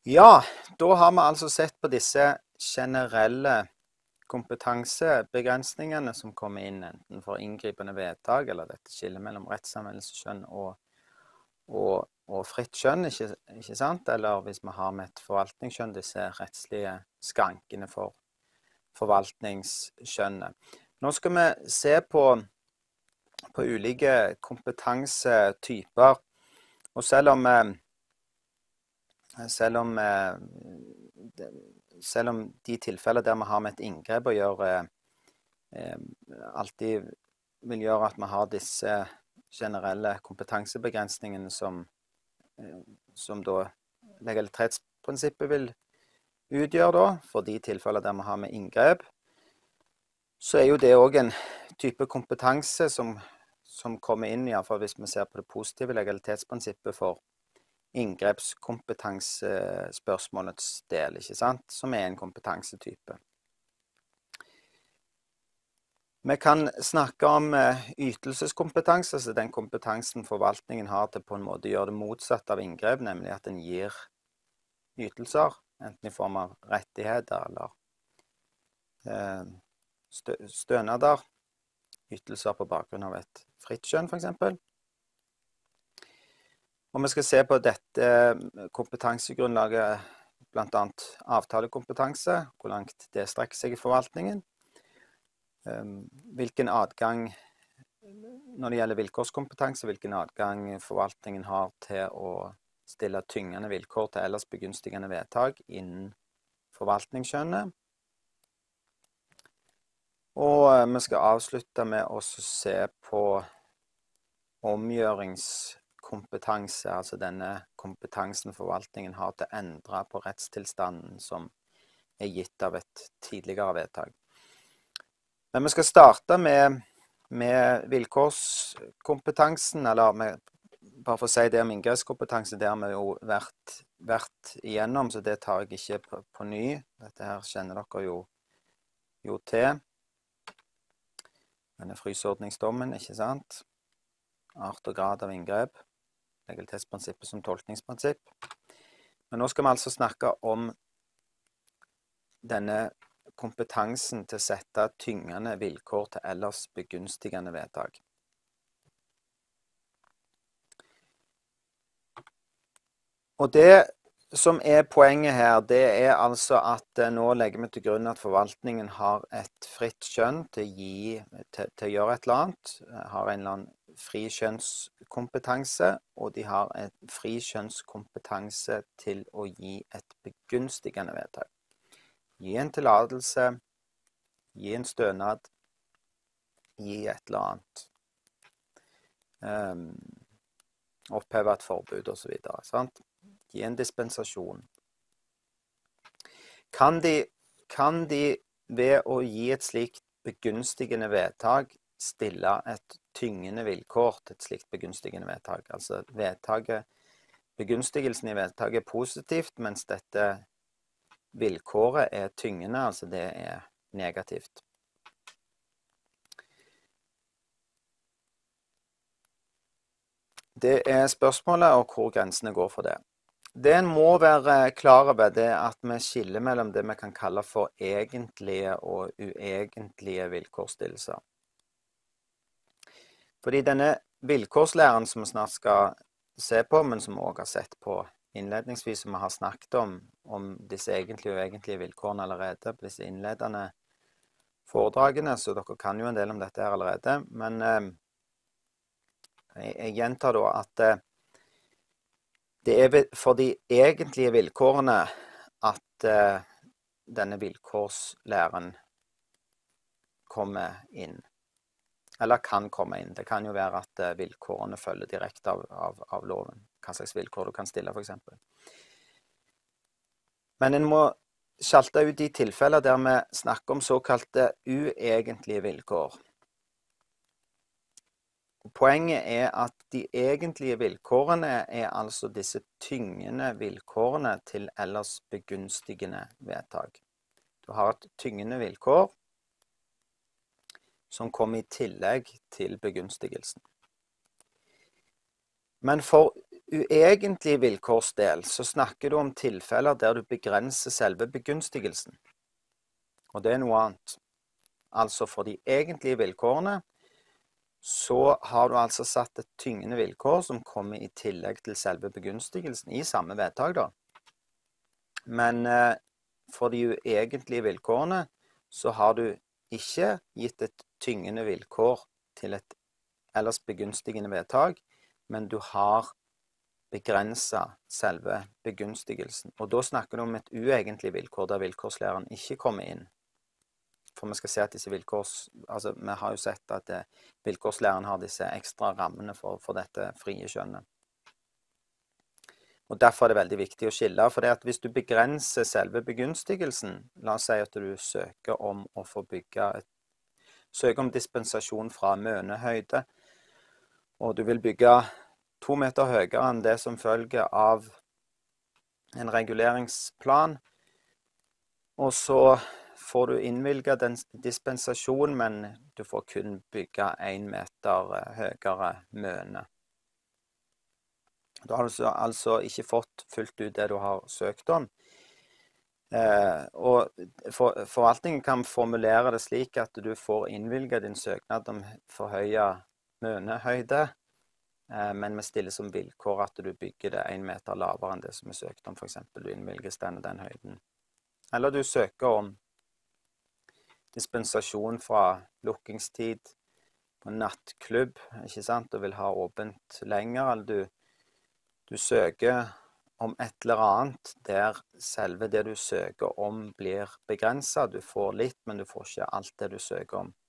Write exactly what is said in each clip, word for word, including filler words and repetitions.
Ja, da har vi altså sett på disse generelle kompetansebegrensningene som kommer inn enten for inngripende vedtak, eller dette skillet mellom rettsanvendelsesskjønn og, og, og fritt skjønn, ikke, ikke sant? Eller hvis vi har med et forvaltningsskjønn, disse rettslige skrankene for forvaltningsskjønnet. Nå skal vi se på, på ulike kompetansetyper, og selv om Selv om, selv om de tilfeller der vi har med et inngrep å gjøre, alltid vil gjøre at vi har disse generelle kompetansebegrensningene som, som da legalitetsprinsippet vil utgjøre da, for de tilfeller der vi har med inngrep, så er jo det også en type kompetanse som, som kommer inn, i hvert fall hvis vi ser på det positive legalitetsprinsippet for inngrepskompetansespørsmålets del, ikke sant? Som er en kompetansetype. Vi kan snakke om ytelseskompetanse, altså den kompetansen forvaltningen har til på en måte gjøre det motsatt av inngrep, nemlig at den gir ytelser, enten i form av rettigheter eller stønader, ytelser på bakgrunn av et fritt skjønn for eksempel. Og vi skal se på dette kompetansegrunnlaget, blant annet avtalekompetanse, hvor langt det strekker seg i forvaltningen. Hvilken adgang, når det gjelder vilkårskompetanse, hvilken adgang forvaltningen har til å stille tyngende vilkår til ellers begunstigende vedtak innen forvaltningsskjønnet. Og vi skal avslutte med å se på omgjøringskompetanse, altså denne kompetansen forvaltningen har til å endre på rettstilstanden som er gitt av et tidligere vedtak. Men vi skal starte med, med vilkårskompetansen, eller med, bare for å si det om inngrepskompetanse, det har vi jo vært, vært igjennom, så det tar jeg ikke på, på ny. Dette her kjenner dere jo, jo til. Denne frysordningsdommen, ikke sant? Art og grad av inngrep. Legalitetsprinsippet som tolkningsprinsipp. Men nå skal vi altså snakke om denne kompetansen til å sette tyngende vilkår til ellers begunstigende vedtak. Og det som er poenget her, det er altså at nå legger vi til grunn at forvaltningen har et fritt skjønn til å, gi, til, til å gjøre et eller annet, har en eller annen fri skjønnskompetanse, og de har en fri skjønnskompetanse til å gi et begunstigende vedtak. Gi en tillatelse, gi en stønad, gi et eller annet. Um, oppheve et forbud og så videre, sant? Gi en dispensasjon. Kan de, kan de ved å gi et slikt begunstigende vedtak stille et tyngende vilkår til et slikt begunstigende vedtak? Altså vedtaket, begunstigelsen i vedtaket er positivt, mens dette vilkåret er tyngende, altså det er negativt. Det er spørsmålet, og hvor grensene går for det. Det en må være klar over, det er at vi skiller mellom det vi kan kalle for egentlige og uegentlige vilkårsstillelser. Fordi denne vilkårslæren som vi snart skal se på, men som vi også har sett på innledningsvis, som vi har snakket om, om disse egentlige og uegentlige vilkårene allerede, på disse innledende foredragene, så dere kan jo en del om dette her allerede, men eh, jeg, jeg gjentar da at eh, det er for de egentlige vilkårene at uh, denne vilkårslæren kommer inn. Eller kan komme inn. Det kan jo være at uh, vilkårene følger direkte av, av, av loven. Hva slags vilkår du kan stille, for eksempel. Men en må skalte ut de tilfeller der vi snakker om såkalte uegentlige vilkår. Poenget er at de egentlige vilkårene er altså disse tyngende vilkårene til ellers begunstigende vedtak. Du har et tyngende vilkår som kommer i tillegg til begunstigelsen. Men for uegentlig vilkårsdel så snakker du om tilfeller der du begrenser selve begunstigelsen. Og det er noe annet. Altså for de egentlige vilkårene så har du altså satt et tyngende vilkår som kommer i tillegg til selve begunstigelsen i samme vedtak da. Men eh, for de uegentlige vilkårene så har du ikke gitt et tyngende vilkår til et ellers begunstigende vedtak, men du har begrenset selve begunstigelsen. Og da snakker du om et uegentlig vilkår der vilkårslæreren ikke kommer inn. For vi skal se at disse vilkårs... Altså, vi har jo sett at det, vilkårslæreren har disse ekstra rammene for, for dette frie skjønnet. Og derfor er det veldig viktig å skille, for det at hvis du begrenser selve begunstigelsen, la oss si at du søker om å få bygge et, søker om dispensasjon fra mønehøyde, og du vil bygge to meter høyere enn det som følger av en reguleringsplan, og så får du innvilget den dispensasjon, men du får kun bygge en meter høyere møne. Da har du altså ikke fått fullt ut det du har søkt om. Eh, og for, forvaltningen kan formulere det slik at du får innvilget din søknad om forhøyet mønehøyde, eh, men vi stiller som vilkår at du bygger det en meter lavere enn det som er søkt om. For eksempel du innvilges denne den høyden. Eller du søker om dispensasjon fra lukkingstid på nattklubb, ikke sant, og vil ha åpent lenger, eller du, du søker om et eller annet der selve det du søker om blir begrenset. Du får litt, men du får ikke alt det du søker om.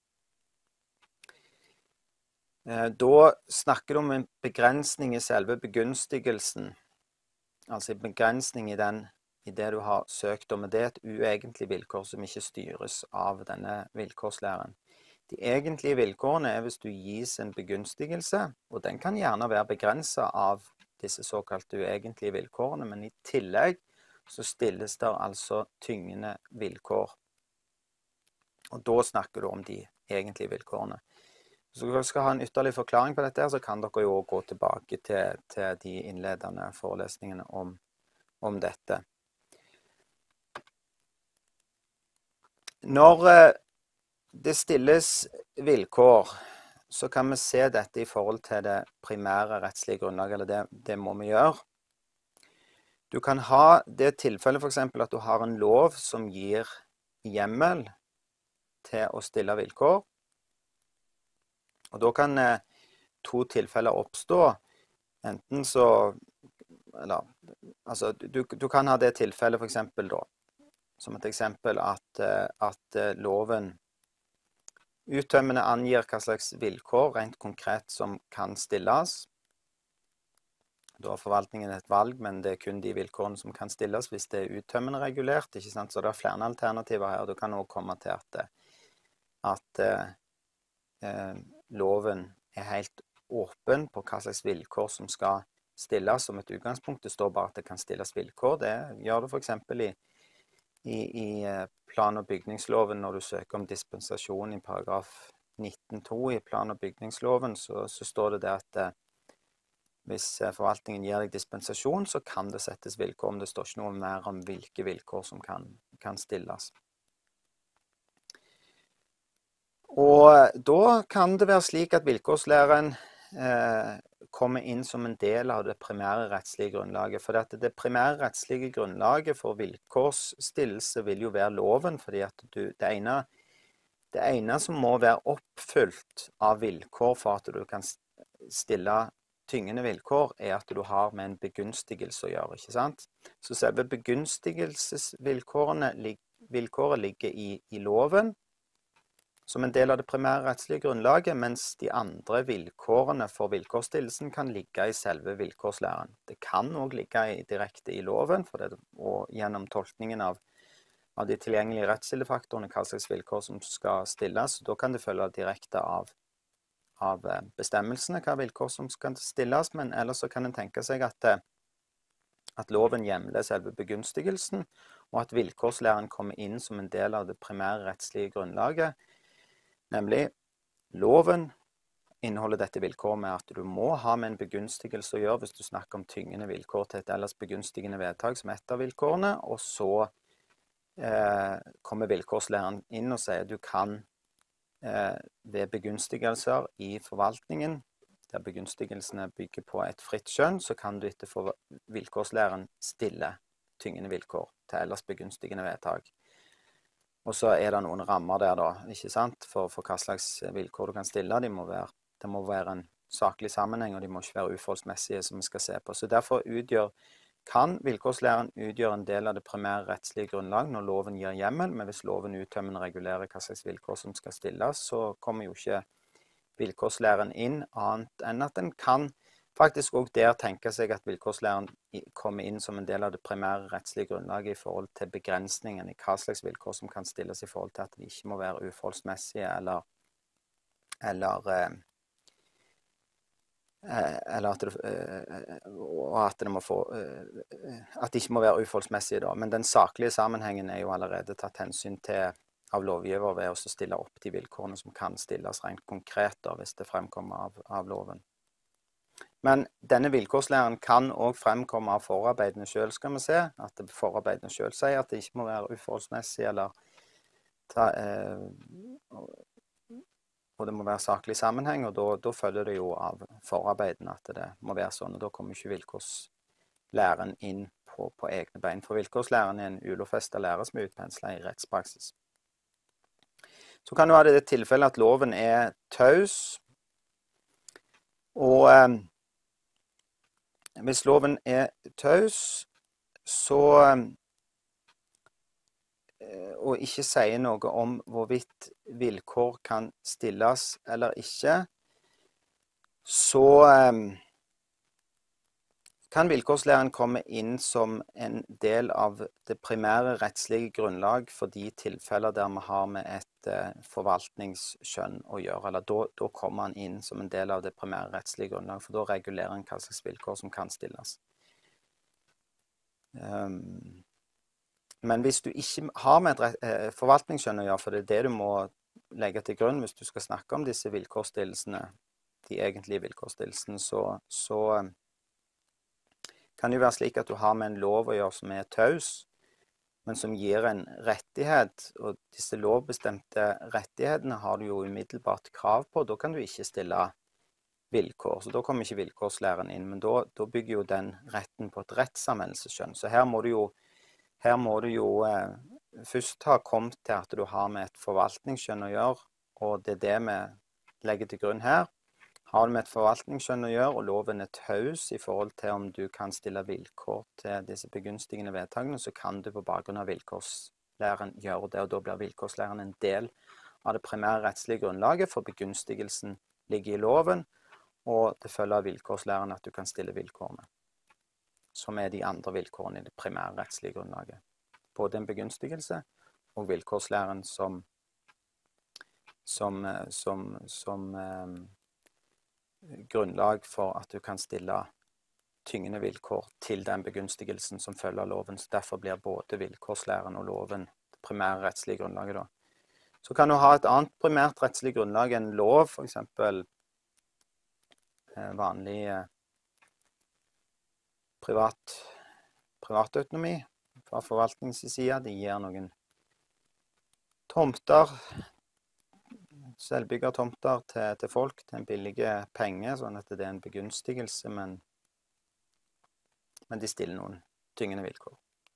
Da snakker du om en begrensning i selve begunstigelsen, altså en begrensning i den i det du har søkt om, og det er et uegentlig vilkår som ikke styres av denne vilkårslæren. De egentlige vilkårene er hvis du gis en begunstigelse, og den kan gjerne være begrenset av disse såkalte uegentlige vilkårene, men i tillegg så stilles der altså tyngende vilkår. Og da snakker du om de egentlige vilkårene. Så hvis dere skal ha en ytterligere forklaring på dette, så kan dere jo gå tilbake til, til de innledende forelesningene om, om dette. Når det stilles vilkår, så kan vi se dette i forhold til det primære rettslige grunnlaget, eller det, det må vi gjøre. Du kan ha det tilfellet for eksempel at du har en lov som gir hjemmel til å stille vilkår. Og da kan to tilfeller oppstå. Enten så, eller, altså du, du kan ha det tilfellet for eksempel da, som et eksempel at, at loven uttømmende angir hva slags vilkår rent konkret som kan stilles. Da har forvaltningen et valg, men det er kun de vilkårene som kan stilles hvis det er uttømmende regulert, ikke sant? Så det er flere alternativer her. Du kan også komme til at, at eh, loven er helt åpen på hva slags vilkår som skal stilles som et utgangspunkt. Det står bare at det kan stilles vilkår. Det gjør det for eksempel i I, i plan- og bygningsloven, når du søker om dispensasjon i paragraf nitten to i plan- og bygningsloven, så, så står det det at eh, hvis forvaltningen gir deg dispensasjon, så kan det settes vilkår, men det står ikke noe mer om hvilke vilkår som kan, kan stilles. Og da kan det være slik at vilkårslæreren eh, kommer inn som en del av det primære rettslige grunnlaget. For det, det primære rettslige grunnlaget for vilkårsstillelse vil jo være loven, fordi at du, det, ene, det ene som må være oppfylt av vilkår for at du kan stille tyngende vilkår, er at du har med en begunstigelse å gjøre, ikke sant? Så selve begunstigelsesvilkårene vilkåret ligger i, i loven, som en del av det primære rettslige grunnlaget, mens de andre vilkårene for vilkårsstillelsen kan ligge i selve vilkårslæren. Det kan også ligge i, direkte i loven, for det, og gjennom tolkningen av, av de tilgjengelige rettskildefaktorene, hva slags vilkår som skal stilles. Da kan det følge direkte av, av bestemmelsene, hva vilkår som skal stilles, men ellers så kan en tenke seg at, at loven hjemler selve begunstigelsen, og at vilkårslæren kommer inn som en del av det primære rettslige grunnlaget. Nemlig, loven inneholder dette vilkår med at du må ha med en begunstigelse å gjøre hvis du snakker om tyngende vilkår til et ellers begunstigende vedtak som ett av vilkårene, og så eh, kommer vilkårslæreren inn og sier at du kan eh, ved begunstigelser i forvaltningen, der begunstigelsene bygger på et fritt skjønn, så kan du etter for vilkårslæreren stille tyngende vilkår til ellers begunstigende vedtak. Og så er det noen rammer der da, ikke sant, for, for hva slags vilkår du kan stille. De må være, det må være en saklig sammenheng, og de må ikke være uforholdsmessige som vi skal se på. Så derfor utgjør, kan vilkårslæren utgjøre en del av det primære rettslige grunnlag når loven gir hjemmel, men hvis loven uttømmende regulerer hva slags vilkår som skal stilles, så kommer jo ikke vilkårslæren inn annet enn at den kan faktisk også der tenke seg at vilkårslæren kommer inn som en del av det primære rettslige grunnlaget i forhold til begrensningen i hva slags vilkår som kan stilles i forhold til at de ikke må være uforholdsmessige eller, eller, eh, eller at det, eh, og at det må få, eh, at de ikke må være uforholdsmessige da. Men den saklige sammenhengen er jo allerede tatt hensyn til av lovgiver ved å stille opp de vilkårene som kan stilles rent konkret da, hvis det fremkommer av, av loven. Men denne vilkårslæren kan også fremkomme av forarbeidene selv, skal vi se. At forarbeidene selv sier at det ikke må være uforholdsmessig, eller ta, eh, og det må være saklig sammenheng, og da, da følger det jo av forarbeidene at det må være sånn, og da kommer ikke vilkårslæren inn på, på egne bein. For vilkårslæren er en ulovfestet lære som er utpenslet i rettspraksis. Så kan du ha det i tilfellet at loven er taus, og eh, hvis loven er taus, så, eh, og ikke sier noe om hvorvidt vilkår kan stilles eller ikke, så eh, kan vilkårslæren komme inn som en del av det primære rettslige grunnlag for de tilfeller der vi har med et eh, forvaltningsskjønn å gjøre. Eller da, da kommer han inn som en del av det primære rettslige grunnlag, for da regulerer han hva slags vilkår som kan stilles. Um, men hvis du ikke har med et eh, forvaltningsskjønn å gjøre, for det er det du må legge til grunn hvis du skal snakke om disse vilkårsstillelsene, de egentlige vilkårsstillelsene, så, så kan det jo være slik at du har med en lov å gjøre som er taus, men som gir en rettighet, og disse lovbestemte rettighetene har du jo umiddelbart krav på, da kan du ikke stille vilkår, så da kommer ikke vilkårslæren inn, men da, da bygger jo den retten på et rettsanvendelsesskjønn. Så her må du jo, her må du jo eh, først ha kommet til at du har med et forvaltningsskjønn å gjøre, og det er det vi legger til grunn her. Har du med et forvaltningsskjønn å gjøre, og loven er taus i forhold til om du kan stille vilkår til disse begunstigende vedtakene, så kan du på bakgrunn av vilkårslæren gjøre det, og da blir vilkårslæren en del av det primære rettslige grunnlaget, for begunstigelsen ligger i loven, og det følger av vilkårslæren at du kan stille vilkårene, som er de andre vilkårene i det primære rettslige grunnlaget. Både en begunstigelse og vilkårslæren som, som, som, som grunnlag for at du kan stille tyngende vilkår til den begunstigelsen som følger av loven. Så derfor blir både vilkårslæren og loven det primære rettslige grunnlaget da. Så kan du ha et annet primært rettslig grunnlag enn lov, for eksempel eh, vanlig eh, privat, privatautonomi fra forvaltningens side. De gir noen tomter, selvbyggertomter til, til folk, til en billige penge, sånn at det er en begunstigelse, men, men de stiller noen tyngende vilkår.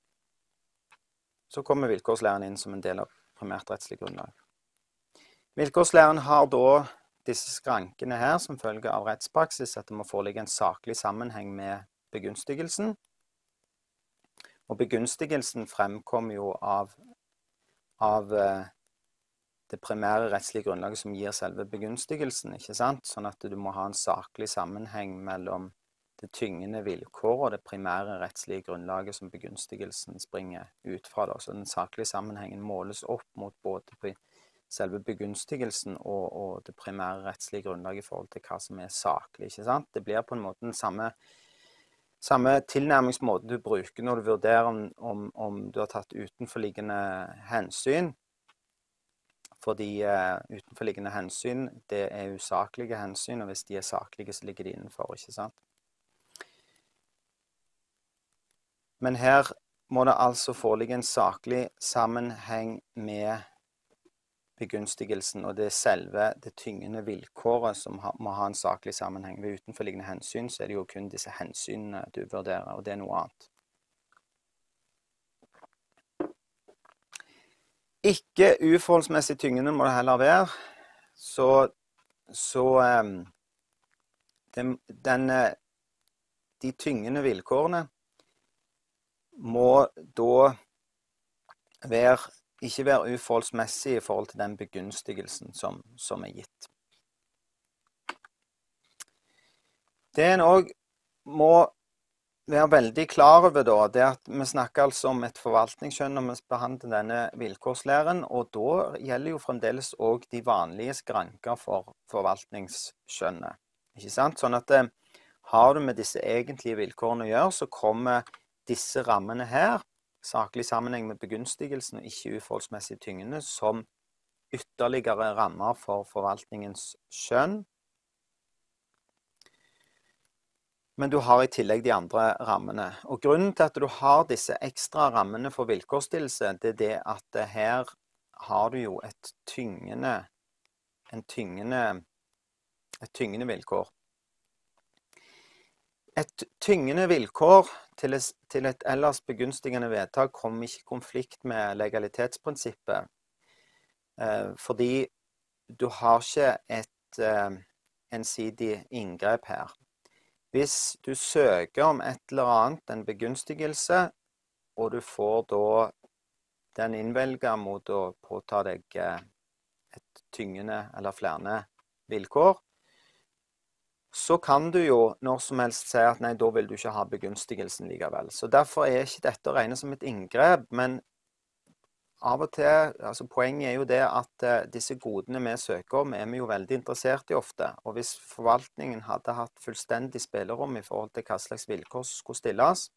Så kommer vilkårslæren inn som en del av primært rettslig grunnlag. Vilkårslæren har da disse skrankene her som følge av rettspraksis, at det må foreligge en saklig sammenheng med begunstigelsen. Og begunstigelsen fremkommer jo av, av det primære rettslige grunnlaget som gir selve begunstigelsen, ikke sant? Sånn at du må ha en saklig sammenheng mellom det tyngende vilkår og det primære rettslige grunnlaget som begunstigelsen springer ut fra. Da. Så den saklige sammenhengen måles opp mot både selve begunstigelsen og, og det primære rettslige grunnlaget i forhold til hva som er saklig, ikke sant? Det blir på en måte den samme, samme tilnærmingsmåte du bruker når du vurderer om, om, om du har tatt utenforliggende hensyn. Fordi uh, utenforliggende hensyn, det er usaklige hensyn, og hvis de er saklige, så ligger de innenfor, ikke sant? Men her må det altså foreligge en saklig sammenheng med begunstigelsen, og det er selve det tyngende vilkåret som ha, må ha en saklig sammenheng. Ved utenforliggende hensyn så er det jo kun disse hensynene du vurderer, og det er noe annet. Ikke uforholdsmessig tyngende må det heller være, så, så um, den, den, de tyngende vilkårene må da være, ikke være uforholdsmessig i forhold til den begunstigelsen som, som er gitt. Det en også må være veldig klar over da, det er at vi snakker altså om et forvaltningsskjønn når vi behandler denne vilkårslæren, og da gjelder jo fremdeles også de vanlige skranker for forvaltningsskjønnet. Ikke sant? Sånn at eh, har du med disse egentlige vilkårene å gjøre, så kommer disse rammene her, saklig sammenheng med begunstigelsen og ikke uforholdsmessig tyngende, som ytterligere rammer for forvaltningens skjønn. Men du har i tillegg de andre rammene. Og grunnen til at du har disse ekstra rammene for vilkårsstillelse, det er det at her har du jo et tyngende, en tyngende, et tyngende vilkår. Et tyngende vilkår til et, til et ellers begunstigende vedtak kommer ikke i konflikt med legalitetsprinsippet, eh, fordi du har ikke et eh, ensidig inngrep her. Hvis du søker om et eller annet, en begunstigelse, og du får da den innvelget mot å påta deg et tyngende eller flere vilkår, så kan du jo når som helst si at nei, da vil du ikke ha begunstigelsen likevel. Så derfor er ikke dette å regne som et inngrep, men av og til, altså poenget er jo det at uh, disse godene vi søker om, er vi jo veldig interessert i ofte. Og hvis forvaltningen hadde hatt fullstendig spillerom i forhold til hva slags vilkår som skulle stilles,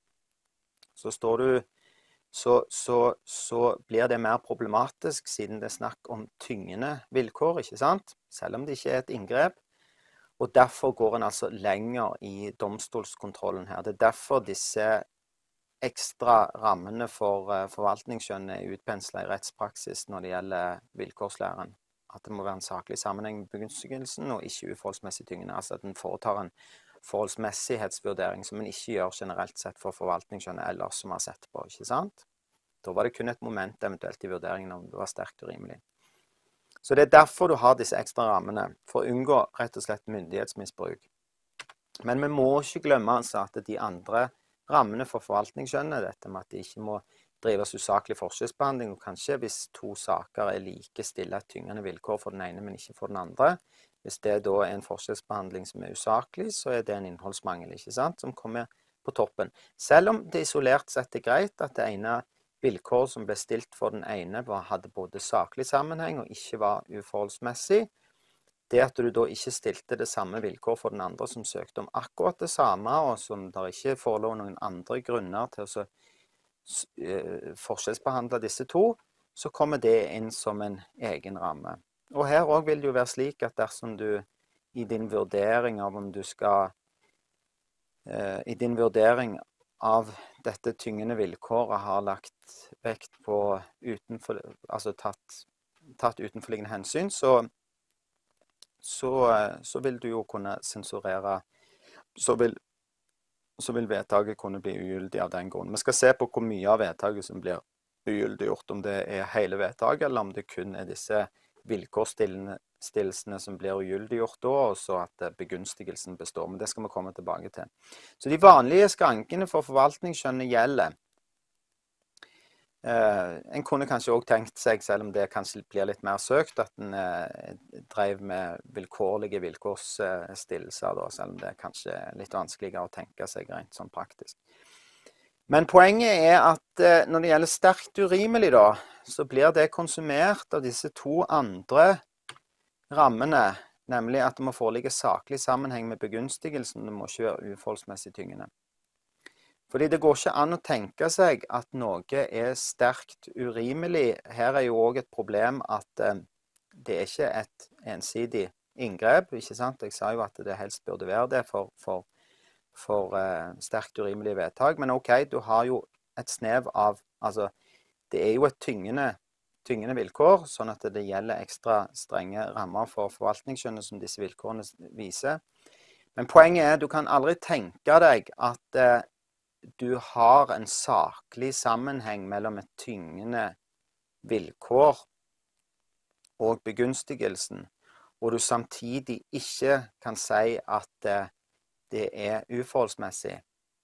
så står du, så, så, så blir det mer problematisk siden det er snakk om tyngende vilkår, ikke sant? Selv om det ikke er et inngrep. Og derfor går en altså lenger i domstolskontrollen her. Det er derfor disse ekstra rammene for uh, forvaltningsskjønn er utpenslet i rettspraksis når det gjelder vilkårslæren. At det må være en saklig sammenheng med begunstigelsen og ikke uforholdsmessig tyngende. Altså at en foretar en forholdsmessighetsvurdering som en ikke gjør generelt sett for forvaltningsskjønn ellers som vi har sett på, ikke sant? Da var det kun et moment eventuelt i vurderingen om det var sterkt urimelig. Så det er derfor du har disse ekstra rammene, for å unngå rett og slett myndighetsmisbruk. Men vi må ikke glemme altså at de andre rammene for forvaltningsskjønnet, dette med at de ikke må drives usaklig forskjellsbehandling, og kanskje hvis to saker er like stille et tyngende vilkår for den ene, men ikke for den andre. Hvis det da er en forskjellsbehandling som er usaklig, så er det en innholdsmangel, ikke sant, som kommer på toppen. Selv om det isolert sett er greit at det ene vilkår som ble stilt for den ene hadde både saklig sammenheng og ikke var uforholdsmessig, det at du da ikke stilte det samme vilkår for den andre som søkte om akkurat det samme, og som der ikke forelå noen andre grunner til å forskjellsbehandle disse to, så kommer det inn som en egen ramme. Og her også vil det jo være slik at dersom du i din vurdering av om du skal, eh, i din vurdering av dette tyngende vilkåret har lagt vekt på utenfor, altså tatt, tatt utenforliggende hensyn, så Så, så vil du jo kunne sensurere, så vil, så vil vedtaket kunne bli ugyldig av den grunn. Vi skal se på hvor mye av vedtaket som blir ugyldiggjort, om det er hele vedtaket, eller om det kun er disse vilkårsstillelsene som blir ugyldiggjort da, og så at begunstigelsen består. Men det skal vi komme tilbake til. Så de vanlige skrankene for forvaltningsskjønnet gjelder. Uh, en kunne kanskje også tenkt seg, selv om det kanskje blir litt mer søkt, at en uh, drev med vilkårlige vilkårsstillelser, da, selv om det er kanskje litt vanskeligere å tenke seg rent sånn praktisk. Men poenget er at uh, når det gjelder sterkt urimelig, da, så blir det konsumert av disse to andre rammene, nemlig at det må foreligge saklig sammenheng med begunstigelsen, det må ikke være uforholdsmessig tyngende. Fordi det går ikke an å tenke seg at noe er sterkt urimelig. Her er jo også et problem at eh, det er ikke et ensidig inngrep, ikke sant? Jeg sa jo at det helst burde være det for, for, for eh, sterkt urimelige vedtak. Men ok, du har jo et snev av, altså det er jo et tyngende, tyngende vilkår, sånn at det gjelder ekstra strenge rammer for forvaltningsskjønnet som disse vilkårene viser. Men poenget er, du kan aldri tenke deg at eh, du har en saklig sammenheng mellom et tyngende vilkår og begunstigelsen, og du samtidig ikke kan si at eh, det er uforholdsmessig,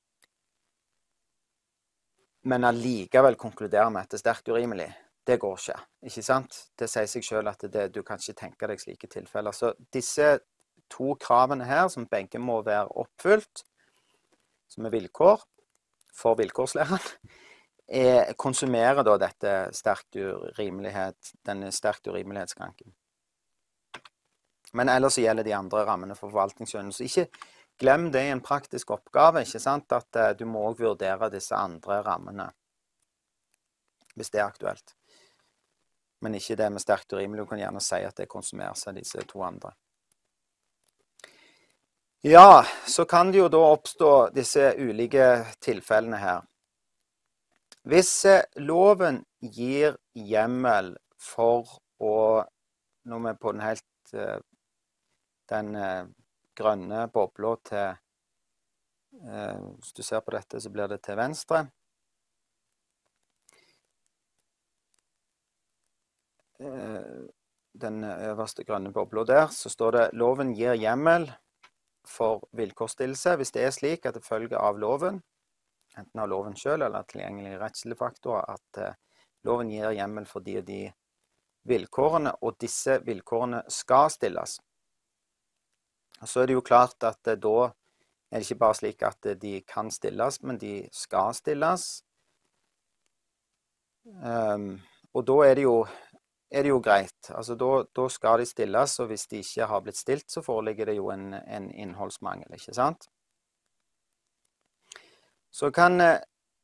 men allikevel konkludere med at det er sterkt urimelig. Det går ikke, ikke sant? Det sier seg selv at det, du kan ikke tenke deg slike tilfeller. Så disse to kravene her, som begge må være oppfylt, som er vilkår for vilkårslæreren, er, konsumerer da dette sterkt urimelighet, denne sterkt urimelighetsskranken. Men ellers så gjelder de andre rammene for forvaltningsskjønnet. Så ikke glem det i en praktisk oppgave, ikke sant? At uh, du må også vurdere disse andre rammene, hvis det er aktuelt. Men ikke det med sterkt urimelig. Du kan gjerne si at det konsumerer seg disse to andre. Ja, så kan det jo da oppstå disse ulike tilfellene her. Hvis uh, loven gir hjemmel for å, nå er vi på den helt, uh, den uh, grønne bobla til, uh, hvis du ser på dette, så blir det til venstre. Den øverste grønne bobla der, så står det loven gir hjemmel for vilkårsstillelse hvis det er slik at det følger av loven, enten av loven selv eller tilgjengelige rettslige faktorer, at uh, loven gir hjemmel for de og de vilkårene, og disse vilkårene skal stilles. Og så er det jo klart at uh, da er det ikke bare slik at uh, de kan stilles, men de skal stilles. Um, og da er det jo er det jo greit. Altså, da, da skal de stilles, og hvis de ikke har blitt stilt, så foreligger det jo en, en innholdsmangel, ikke sant? Så kan eh,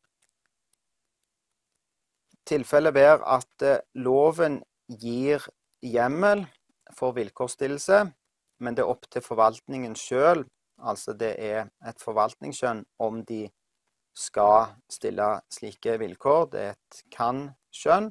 tilfellet være at eh, loven gir hjemmel for vilkårsstillelse, men det er opp til forvaltningen selv, altså det er et forvaltningsskjønn om de skal stille slike vilkår, det er et kan-skjønn.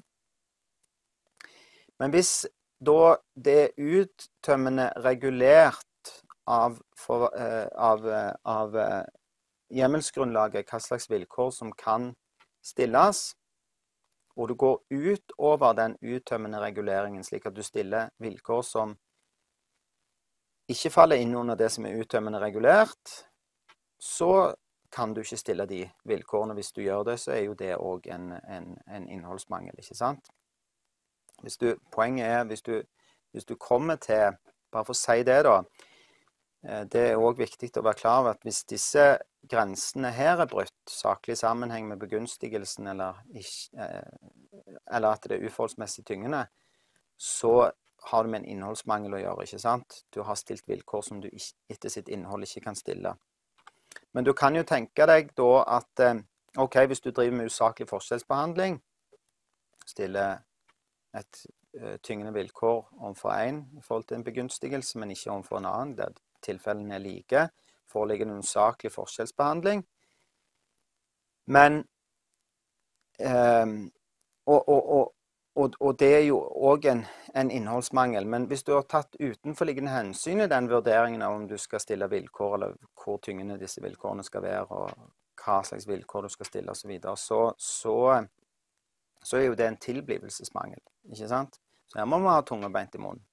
Men hvis da det er uttømmende regulert av, for, eh, av, av hjemmelsgrunnlaget hva slags vilkår som kan stilles, og du går ut over den uttømmende reguleringen, slik at du stiller vilkår som ikke faller inn under det som er uttømmende regulert, så kan du ikke stille de vilkårene. Hvis du gjør det, så er jo det også en, en, en innholdsmangel, ikke sant? Hvis du, poenget er, hvis du, hvis du kommer til, bare for å si det da, det er også viktig å være klar over at hvis disse grensene her er brutt, saklig sammenheng med begunstigelsen, eller, ikke, eller at det er uforholdsmessig tyngende, så har du med en innholdsmangel å gjøre, ikke sant? Du har stilt vilkår som du ikke, etter sitt innhold ikke kan stille. Men du kan jo tenke deg da at, ok, hvis du driver med usaklig forskjellsbehandling, stiller et uh, tyngende vilkår overfor en i forhold til en begunstigelse, men ikke overfor en annen, der tilfellene er like, foreligger en usaklig forskjellsbehandling. Men, um, og, og, og, og, og det er jo også en, en innholdsmangel, men hvis du har tatt utenforliggende hensyn i den vurderingen av om du skal stille vilkår, eller hvor tyngende disse vilkårene skal være, og hva slags vilkår du skal stille, og så videre, så, så så er jo det en tilblivelsesmangel, ikke sant? Så her må man ha tunge beint i munnen.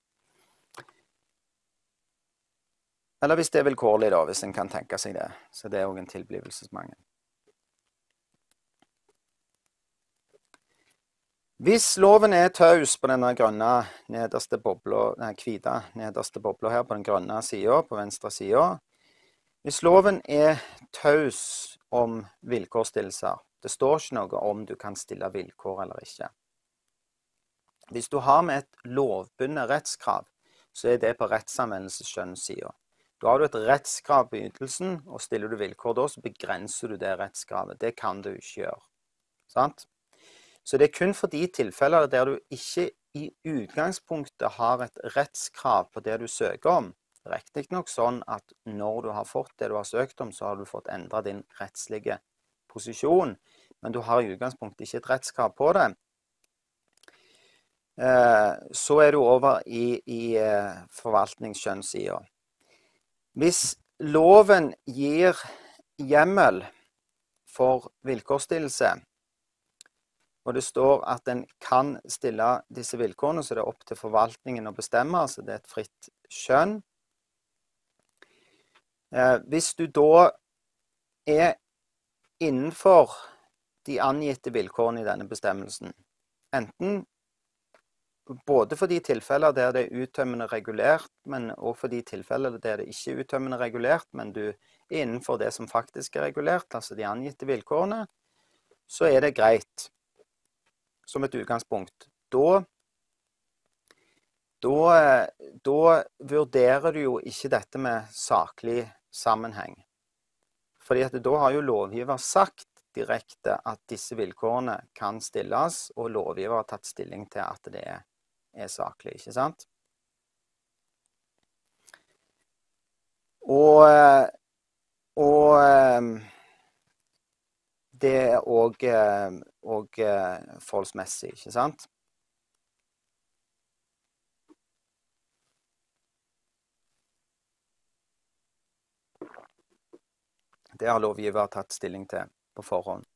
Eller hvis det er vilkårlig da, hvis en kan tenke seg det, så det er også en tilblivelsesmangel. Hvis loven er taus på denne grønne nederste bobla, nei, hvite nederste bobla her på den grønne siden, på venstre siden, hvis loven er taus om vilkårsstillelser, det står ikke noe om du kan stille vilkår eller ikke. Hvis du har med et lovbundet rettskrav, så er det på rettsanvendelsesskjønnssiden. Da har du et rettskrav på ytelsen, og stiller du vilkår da, så begrenser du det rettskravet. Det kan du ikke gjøre. Sant? Så det er kun for de tilfeller der du ikke i utgangspunktet har et rettskrav på det du søker om. Riktig nok sånn at når du har fått det du har søkt om, så har du fått endret din rettslige posisjon, men du har i utgangspunktet ikke et rettskrav på det. Så er du over i, i forvaltningsskjønnssiden. Hvis loven gir hjemmel for vilkårsstillelse, og det står at en kan stille disse vilkårene, så det er opp til forvaltningen å bestemme, altså det er et fritt skjønn. Eh, hvis du da er innenfor de angitte vilkårene i denne bestemmelsen, enten både for de tilfeller der det er uttømmende regulert, men også for de tilfeller der det ikke er uttømmende regulert, men du er innenfor det som faktisk er regulert, altså de angitte vilkårene, så er det greit. Som et utgangspunkt. Da, da, da vurderer du jo ikke dette med saklig sammenheng. Fordi at da har jo lovgiver sagt direkte at disse vilkårene kan stilles, og lovgiver har tatt stilling til at det er, er saklig, ikke sant? Og, og det er også, også forholdsmessig, ikke sant? Det har lovgiver tatt stilling til på forhånd.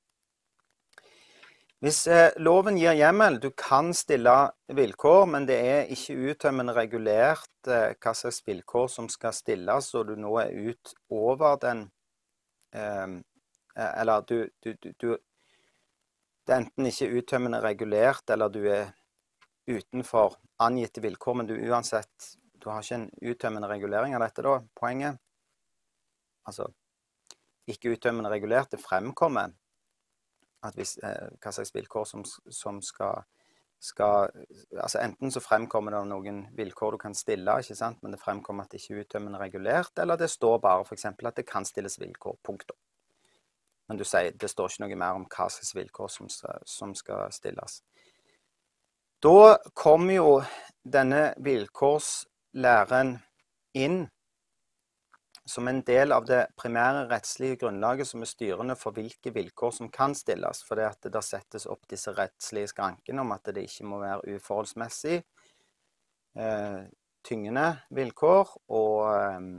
Hvis eh, loven gir hjemmel, du kan stille vilkår, men det er ikke uttømmende regulert eh, hva slags vilkår som skal stilles, og du nå er ut over den eh, eller du, du, du, du det er enten ikke uttømmende regulert, eller du er utenfor angitte vilkår, men du uansett, du har ikke en uttømmende regulering av dette da, poenget. Altså, ikke uttømmende regulert, det fremkommer at hvis, eh, hva slags vilkår som, som skal, skal, altså enten så fremkommer det noen vilkår du kan stille, ikke sant, men det fremkommer at det ikke er uttømmende regulert, eller det står bare for eksempel at det kan stilles vilkår, punktum. Men du sier, det står ikke noe mer om hva slags vilkår som skal, som skal stilles. Da kommer jo denne vilkårslæren inn som en del av det primære rettslige grunnlaget som er styrende for hvilke vilkår som kan stilles, fordi at det da settes opp disse rettslige skrankene om at det ikke må være uforholdsmessig, eh, tyngende vilkår, og eh,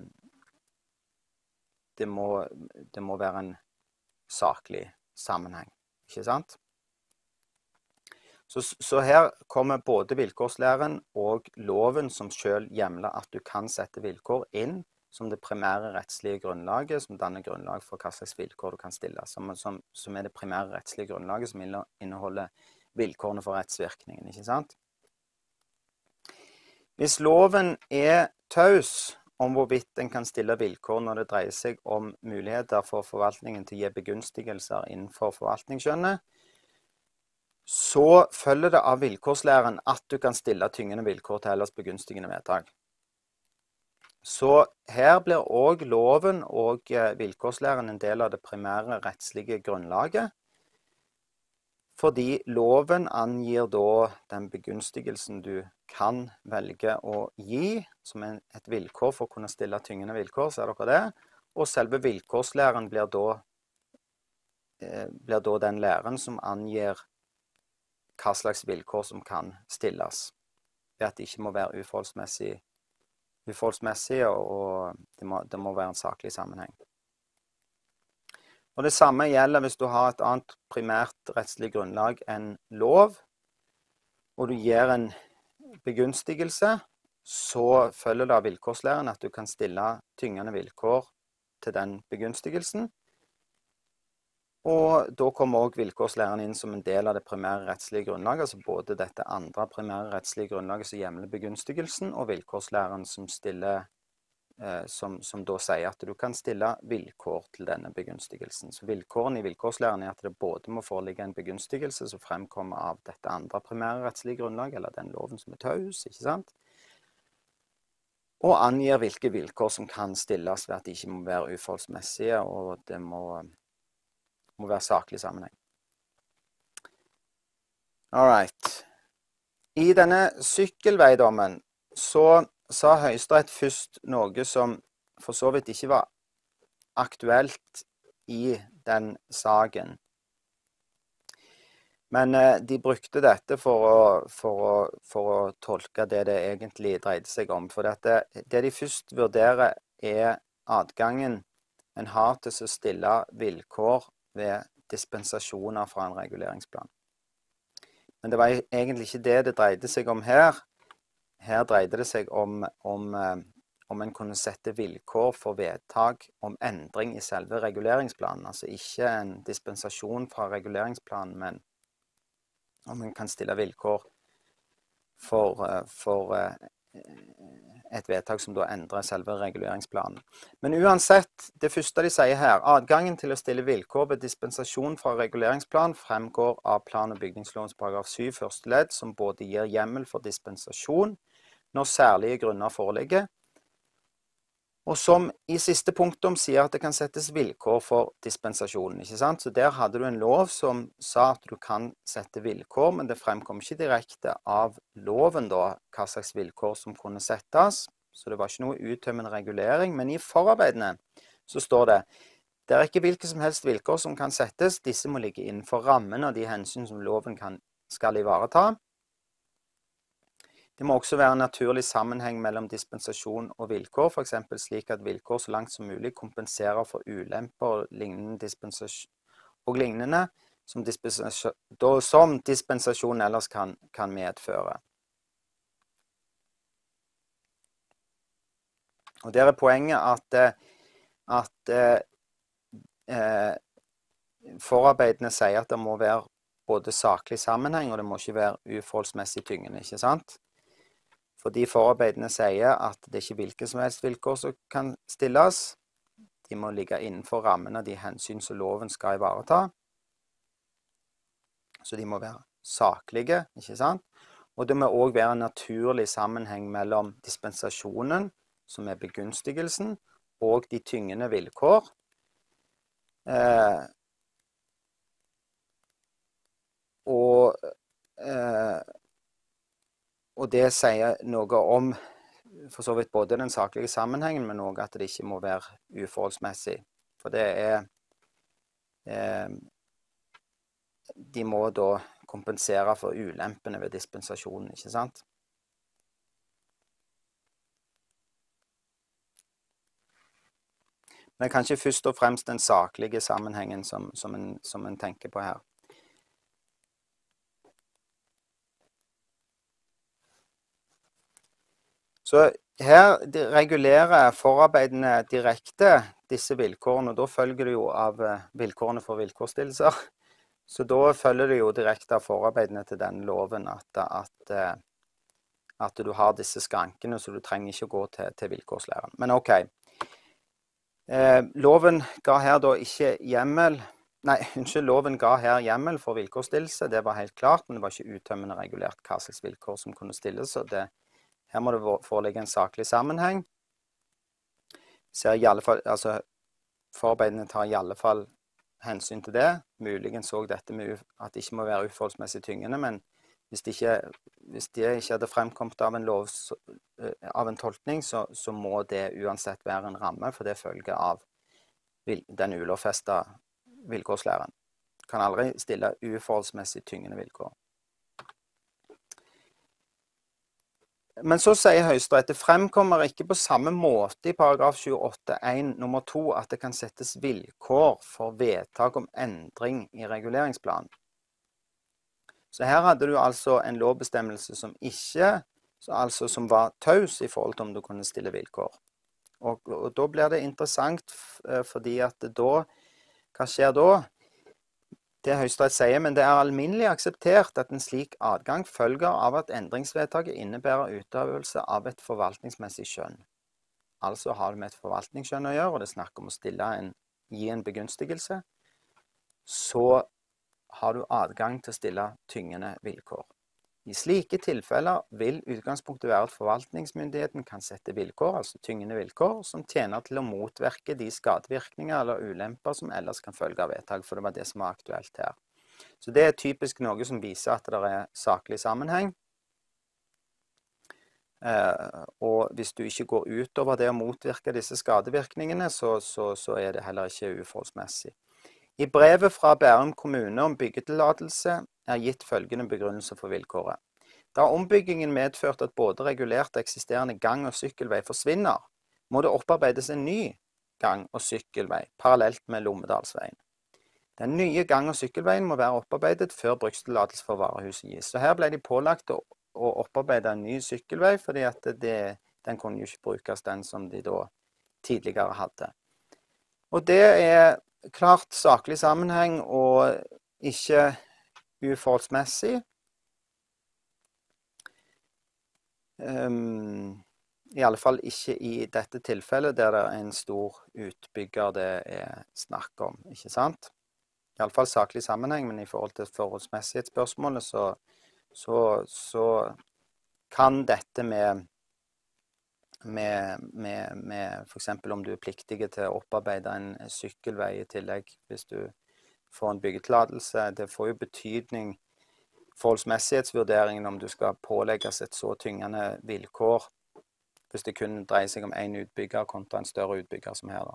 det, må, det må være en saklig sammenheng, ikke sant? Så, så her kommer både vilkårslæren og loven som selv hjemler at du kan sette vilkår inn som det primære rettslige grunnlaget, som danner grunnlag for hva slags vilkår du kan stille, som, som, som er det primære rettslige grunnlaget som inneholder vilkårene for rettsvirkningen, ikke sant? Hvis loven er taus om hvorvidt en kan stille vilkår når det dreier seg om muligheter for forvaltningen til å gi begunstigelser innenfor forvaltningsskjønnet, så følger det av vilkårslæren at du kan stille tyngende vilkår til ellers begunstigende vedtak. Så her blir også loven og vilkårslæren en del av det primære rettslige grunnlaget, fordi loven angir da den begunstigelsen du kan velge å gi, som er et vilkår for å kunne stille tyngende vilkår, ser dere det? Og selve vilkårslæren blir da, eh, blir da den læren som angir hva slags vilkår som kan stilles, ved at det ikke må være uforholdsmessig, uforholdsmessig og det må, det må være en saklig sammenheng. Og det samme gjelder hvis du har et annet primært rettslig grunnlag enn lov, og du gir en begunstigelse, så følger det av vilkårslæren at du kan stille tyngende vilkår til den begunstigelsen. Og da kommer også vilkårslæren inn som en del av det primære rettslige grunnlaget, altså både dette andre primære rettslige grunnlaget som hjemler begunstigelsen, og vilkårslæren som stiller Som, som da sier at du kan stille vilkår til denne begunstigelsen. Så vilkårene i vilkårslæren er at det både må foreligge en begunstigelse som fremkommer av dette andre primære rettslige grunnlag, eller den loven som er taus, ikke sant? og angir hvilke vilkår som kan stilles ved at de ikke må være uforholdsmessige, og det må, må være saklig sammenheng. Alright. I denne sykkelveidommen så sa Høyesterett først noe som for så vidt ikke var aktuelt i den saken. Men eh, de brukte dette for å, for, å, for å tolke det det egentlig dreide seg om. For dette, det de først vurderer er adgangen en har til å stille vilkår ved dispensasjoner fra en reguleringsplan. Men det var egentlig ikke det det dreide seg om her. Her dreide det seg om, om, om en kunne sette vilkår for vedtak om endring i selve reguleringsplanen. Altså ikke en dispensasjon fra reguleringsplanen, men om en kan stille vilkår for, for et vedtak som da endrer selve reguleringsplanen. Men uansett, det første de sier her, adgangen til å stille vilkår ved dispensasjon fra reguleringsplan fremgår av plan- og bygningslovens paragraf syv første ledd, som både gir hjemmel for dispensasjon når særlige grunner foreligger, og som i siste punktum sier at det kan settes vilkår for dispensasjonen, ikke sant? Så der hadde du en lov som sa at du kan sette vilkår, men det fremkom ikke direkte av loven da, hva slags vilkår som kunne settes. Så det var ikke noe uttømmende regulering, men i forarbeidene så står det, det er ikke hvilke som helst vilkår som kan settes, disse må ligge innenfor rammen av de hensyn som loven kan, skal ivareta. Det må også være en naturlig sammenheng mellom dispensasjon og vilkår, for eksempel slik at vilkår så langt som mulig kompenserer for ulemper og lignende, og lignende som, dispensasjon, som dispensasjon ellers kan, kan medføre. Og der er poenget at, at eh, forarbeidene sier at det må være både saklig sammenheng, og det må ikke være uforholdsmessig tyngende, ikke sant? Fordi forarbeidene sier at det er ikke hvilke som helst vilkår som kan stilles. De må ligge innenfor rammen av de hensyn som loven skal ivareta. Så de må være saklige, ikke sant? Og det må også være en naturlig sammenheng mellom dispensasjonen, som er begunstigelsen, og de tyngende vilkår. Eh, og eh, Og det sier noe om, for så vidt både den saklige sammenhengen, men også at det ikke må være uforholdsmessig. For det er, eh, de må da kompensere for ulempene ved dispensasjonen, ikke sant? Men det er kanskje først og fremst den saklige sammenhengen som, som, en, som en tenker på her. Så her regulerer forarbeidene direkte disse vilkårene, og da følger det jo av vilkårene for vilkårsstillelser. Så da følger det jo direkte av forarbeidene til denne loven at, at, at du har disse skrankene, så du trenger ikke å gå til, til vilkårslæren. Men ok, eh, loven ga her da ikke hjemmel, nei, unnskyld, loven ga her hjemmel for vilkårsstillelse, det var helt klart, men det var ikke uttømmende regulert hva slags vilkår som kunne stilles, så det her må det foreligge en saklig sammenheng. Ser i alle fall, altså, forarbeidene tar i alle fall hensyn til det. Muligens så dette med at det ikke må være uforholdsmessig tyngende, men hvis det ikke, hvis det ikke hadde fremkommet av en, lov, av en tolkning, så, så må det uansett være en ramme, for det følger av den ulovfestede vilkårslæren. Kan aldri stille uforholdsmessig tyngende vilkår. Men så sier Høyesterett, det fremkommer ikke på samme måte i paragraf tjueåtte en nummer to at det kan settes vilkår for vedtak om endring i reguleringsplanen. Så her hadde du altså en lovbestemmelse som ikke, altså som var taus i forhold til om du kunne stille vilkår. Og, og da blir det interessant fordi at da, hva skjer da? Det Høyesterett sier, men det er alminnelig akseptert at en slik adgang følger av at endringsvedtaket innebærer utøvelse av et forvaltningsmessig skjønn. Altså har det med et forvaltningsskjønn å gjøre, og det snakker om å stille en, gi en begunstigelse, så har du adgang til å stille tyngende vilkår. I slike tilfeller vil utgangspunktet være at forvaltningsmyndigheten kan sette vilkår, altså tyngende vilkår, som tjener til å motverke de skadevirkninger eller ulemper som ellers kan følge av vedtak, for det var det som var aktuelt her. Så det er typisk noe som viser at det er saklig sammenheng. Eh, og hvis du ikke går utover det å motvirke disse skadevirkningene, så, så, så er det heller ikke uforholdsmessig. I brevet fra Bærum kommune om byggetillatelse er gitt følgende begrunnelse for vilkåret. Da ombyggingen medførte at både regulert eksisterende gang- og sykkelvei forsvinner, må det opparbeides en ny gang- og sykkelvei parallelt med Lommedalsveien. Den nye gang- og sykkelveien må være opparbeidet før brukstillatelse for varehuset gis. Så her ble de pålagt å, å opparbeide en ny sykkelvei, fordi at det, den kunne jo ikke brukes den som de da tidligere hadde. Og det er klart saklig sammenheng og ikke uforholdsmessig. Um, I alle fall ikke i dette tilfellet der det er en stor utbygger det er snakk om, ikke sant? I alle fall saklig sammenheng, men i forhold til forholdsmessighetsspørsmålet så, så, så kan dette med, med, med, med for eksempel om du er pliktig til å opparbeide en sykkelvei i tillegg hvis du får en byggetillatelse, det får jo betydning forholdsmessighetsvurderingen om du skal pålegges et så tyngende vilkår hvis det kun dreier seg om en utbygger kontra en større utbygger som her da.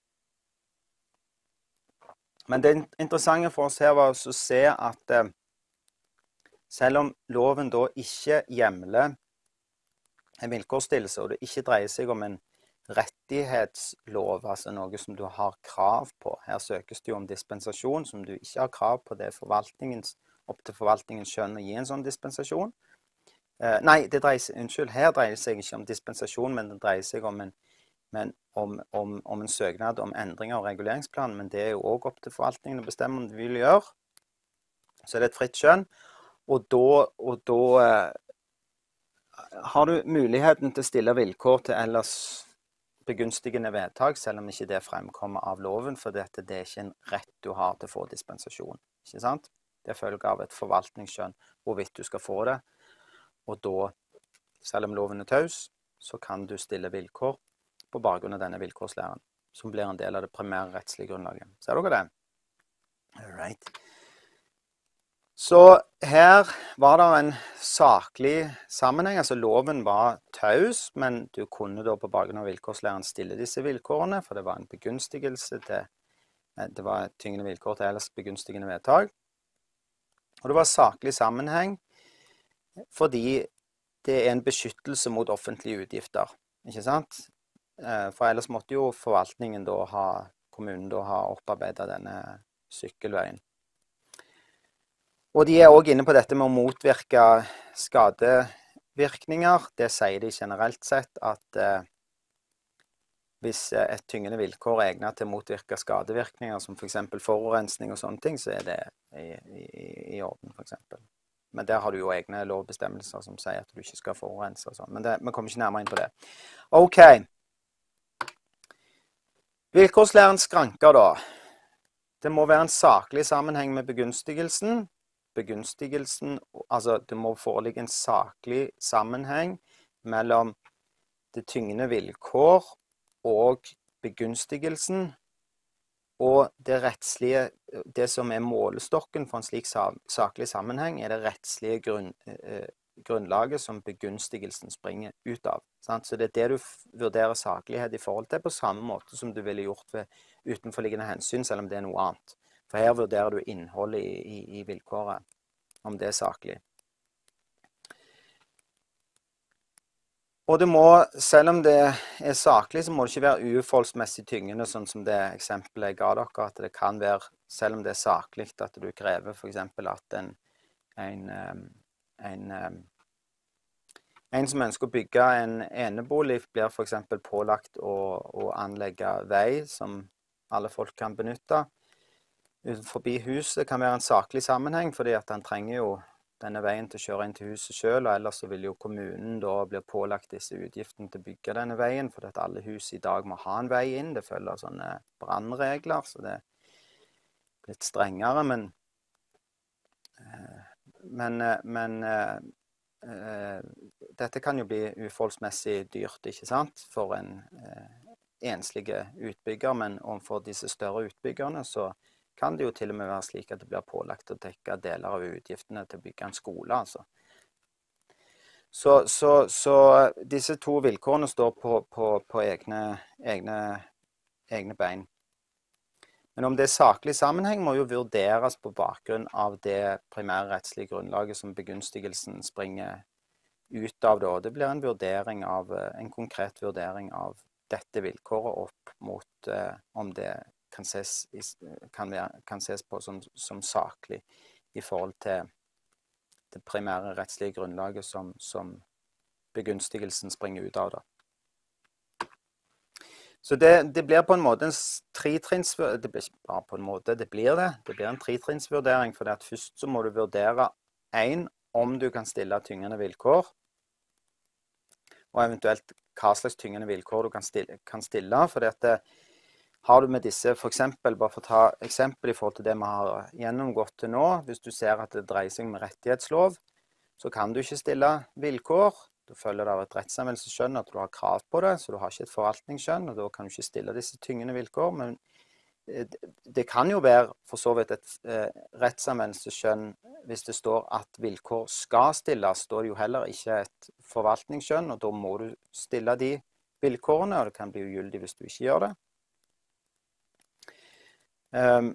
Men det interessante for oss her var å se at eh, selv om loven da ikke hjemler en vilkårsstillelse, og det ikke dreier seg om en rettighetslov, altså noe som du har krav på. Her søkes det jo om dispensasjon som du ikke har krav på, det er forvaltningens, opp til forvaltningens skjønn å gi en sånn dispensasjon. Eh, nei, det dreier seg, unnskyld, her dreier det seg ikke om dispensasjon, men det dreier seg om en, men om, om, om en søknad om endringer av reguleringsplanen, men det er jo også opp til forvaltningen å bestemme om de vil gjøre. Så er det et fritt skjønn, og da, og da eh, har du muligheten til å stille vilkår til ellers begunstigende vedtak, selv om ikke det fremkommer av loven, for dette, det er ikke en rett du har til å få dispensasjon, ikke sant? Det følger av et forvaltningsskjønn hvorvidt du skal få det, og da, selv om loven er taus, så kan du stille vilkår på bakgrunn av denne vilkårslæren, som blir en del av det primære rettslige grunnlaget. Ser dere det? Alright. Så her var det en saklig sammenheng, altså loven var taus, men du kunne da på bakgrunn av vilkårslæren stille disse vilkårene, for det var en begunstigelse til, det var et tyngende vilkår til ellers begunstigende vedtak. Og det var saklig sammenheng, fordi det er en beskyttelse mot offentlige utgifter, ikke sant? For ellers måtte jo forvaltningen da ha, kommunen da ha opparbeidet denne sykkelveien. Og de er også inne på dette med å motvirke skadevirkninger. Det sier de generelt sett at eh, hvis et tyngende vilkår er egnet til å motvirke skadevirkninger, som for eksempel forurensning og sånne ting, så er det i, i, i orden for eksempel. Men der har du jo egne lovbestemmelser som sier at du ikke skal forurense og sånn. Men det, vi kommer ikke nærmere inn på det. Ok. Vilkårslærens skranker da. Det må være en saklig sammenheng med begunstigelsen. Begunstigelsen, altså det må foreligge en saklig sammenheng mellom det tyngende vilkår og begunstigelsen, og det rettslige, det som er målestokken for en slik saklig sammenheng, er det rettslige grunn, eh, grunnlaget som begunstigelsen springer ut av. Sant? Så det er det du vurderer saklighet i forhold til, på samme måte som du ville gjort ved utenforliggende hensyn, selv om det er noe annet. For her vurderer du innholdet i, i, i vilkåret, om det er saklig. Og det må, selv om det er saklig, så må det ikke være uforholdsmessig tyngende, sånn som det eksempelet jeg ga dere, at det kan være, selv om det er saklig, at du krever for eksempel at en, en, en, en som ønsker å bygge en enebolig blir for eksempel pålagt å, å anlegge vei som alle folk kan benytte. Forbi huset kan være en saklig sammenheng, fordi at han trenger jo denne veien til å kjøre inn til huset selv, og ellers så vil jo kommunen da bli pålagt disse utgiftene til å bygge denne veien, for at alle hus i dag må ha en vei inn. Det følger sånne brannregler, så det er litt strengere, men, men, men eh, dette kan jo bli uforholdsmessig dyrt, ikke sant, for en eh, enslige utbygger, men overfor disse større utbyggerne så kan det jo til og med være slik at det blir pålagt å dekke deler av utgiftene til å bygge en skole, altså. Så, så, så disse to vilkårene står på, på, på egne, egne, egne bein. Men om det er saklig sammenheng må jo vurderes på bakgrunn av det primærrettslige grunnlaget som begunstigelsen springer ut av. Da. Det blir en vurdering av, en konkret vurdering av dette vilkåret opp mot eh, om det kan ses, kan være, kan ses på som, som saklig i forhold til det primære rettslige grunnlaget som, som begunstigelsen springer ut av. Da. Så det, det blir på en måte en tretrinnsvurdering, det blir ikke bare på en måte, det blir det, det blir en tretrinnsvurdering, for at først så må du vurdere en, om du kan stille tyngende vilkår, og eventuelt hva slags tyngende vilkår du kan stille, kan stille for dette. Har du med disse, for eksempel, bare for å ta eksempel i forhold til det vi har gjennomgått til nå, hvis du ser at det dreier seg om rettighetslov, så kan du ikke stille vilkår. Du følger det av et rettsanvendelsesskjønn at du har krav på det, så du har ikke et forvaltningsskjønn, og da kan du ikke stille disse tyngende vilkår. Men det kan jo være for så vidt et eh, rettsanvendelsesskjønn hvis det står at vilkår skal stilles. Da er det jo heller ikke et forvaltningsskjønn, og da må du stille de vilkårene, og det kan bli ugyldig hvis du ikke gjør det. Um,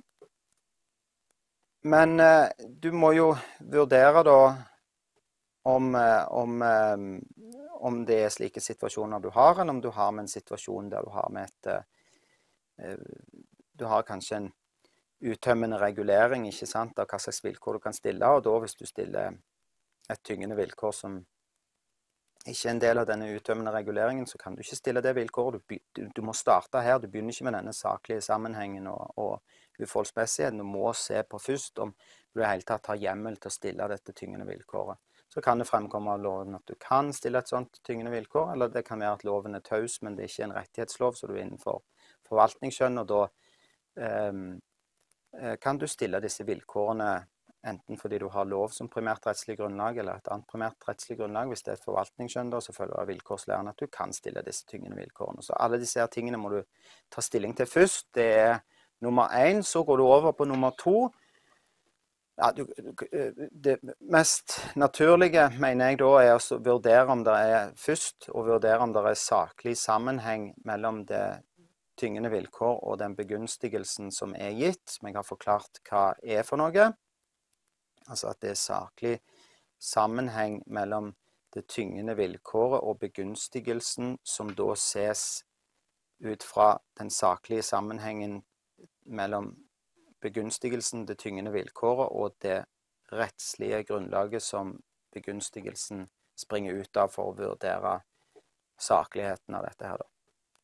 men uh, du må jo vurdere da om, uh, om, um, om det er slike situasjoner du har, eller om du har med en situasjon der du har med et uh, du har kanskje en uttømmende regulering, ikke sant, av hva slags vilkår du kan stille, og da hvis du stiller et tyngende vilkår som ikke er en del av denne uttømmende reguleringen, så kan du ikke stille det vilkåret. Du, du, du må starte her. Du begynner ikke med denne saklige sammenhengen og, og uforholdsmessigheten. Du må se på først om du i hele tatt har hjemmel til å stille dette tyngende vilkåret. Så kan det fremkomme av loven at du kan stille et sånt tyngende vilkår, eller det kan være at loven er taus, men det er ikke en rettighetslov, så du er innenfor forvaltningsskjønn, og da um, kan du stille disse vilkårene enten fordi du har lov som primært rettslig grunnlag, eller et annet primært rettslig grunnlag. Hvis det er et forvaltningsskjønn, så følger det av vilkårslæren at du kan stille disse tyngende vilkårene. Så alle disse her tingene må du ta stilling til først. Det er nummer én, så går du over på nummer to. Ja, du, det mest naturlige, mener jeg da, er å vurdere om det er først, og vurdere om det er saklig sammenheng mellom det tyngende vilkår og den begunstigelsen som er gitt, som jeg har forklart hva er for noe. Altså at det er saklig sammenheng mellom det tyngende vilkåret og begunstigelsen, som da ses ut fra den saklige sammenhengen mellom begunstigelsen, det tyngende vilkåret, og det rettslige grunnlaget som begunstigelsen springer ut av for å vurdere sakligheten av dette her. Da.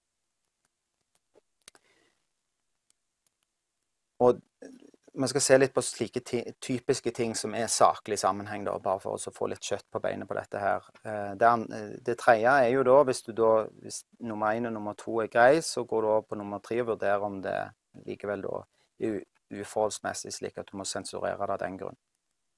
Og vi skal se litt på slike typiske ting som er saklig sammenheng, da, bare for å få litt kjøtt på beinet på dette her. Det, det tredje er jo da, hvis, du da, hvis nummer én og nummer to er grei, så går du over på nummer tre og vurderer om det likevel da er uforholdsmessig, slik at du må sensurere det av den grunn.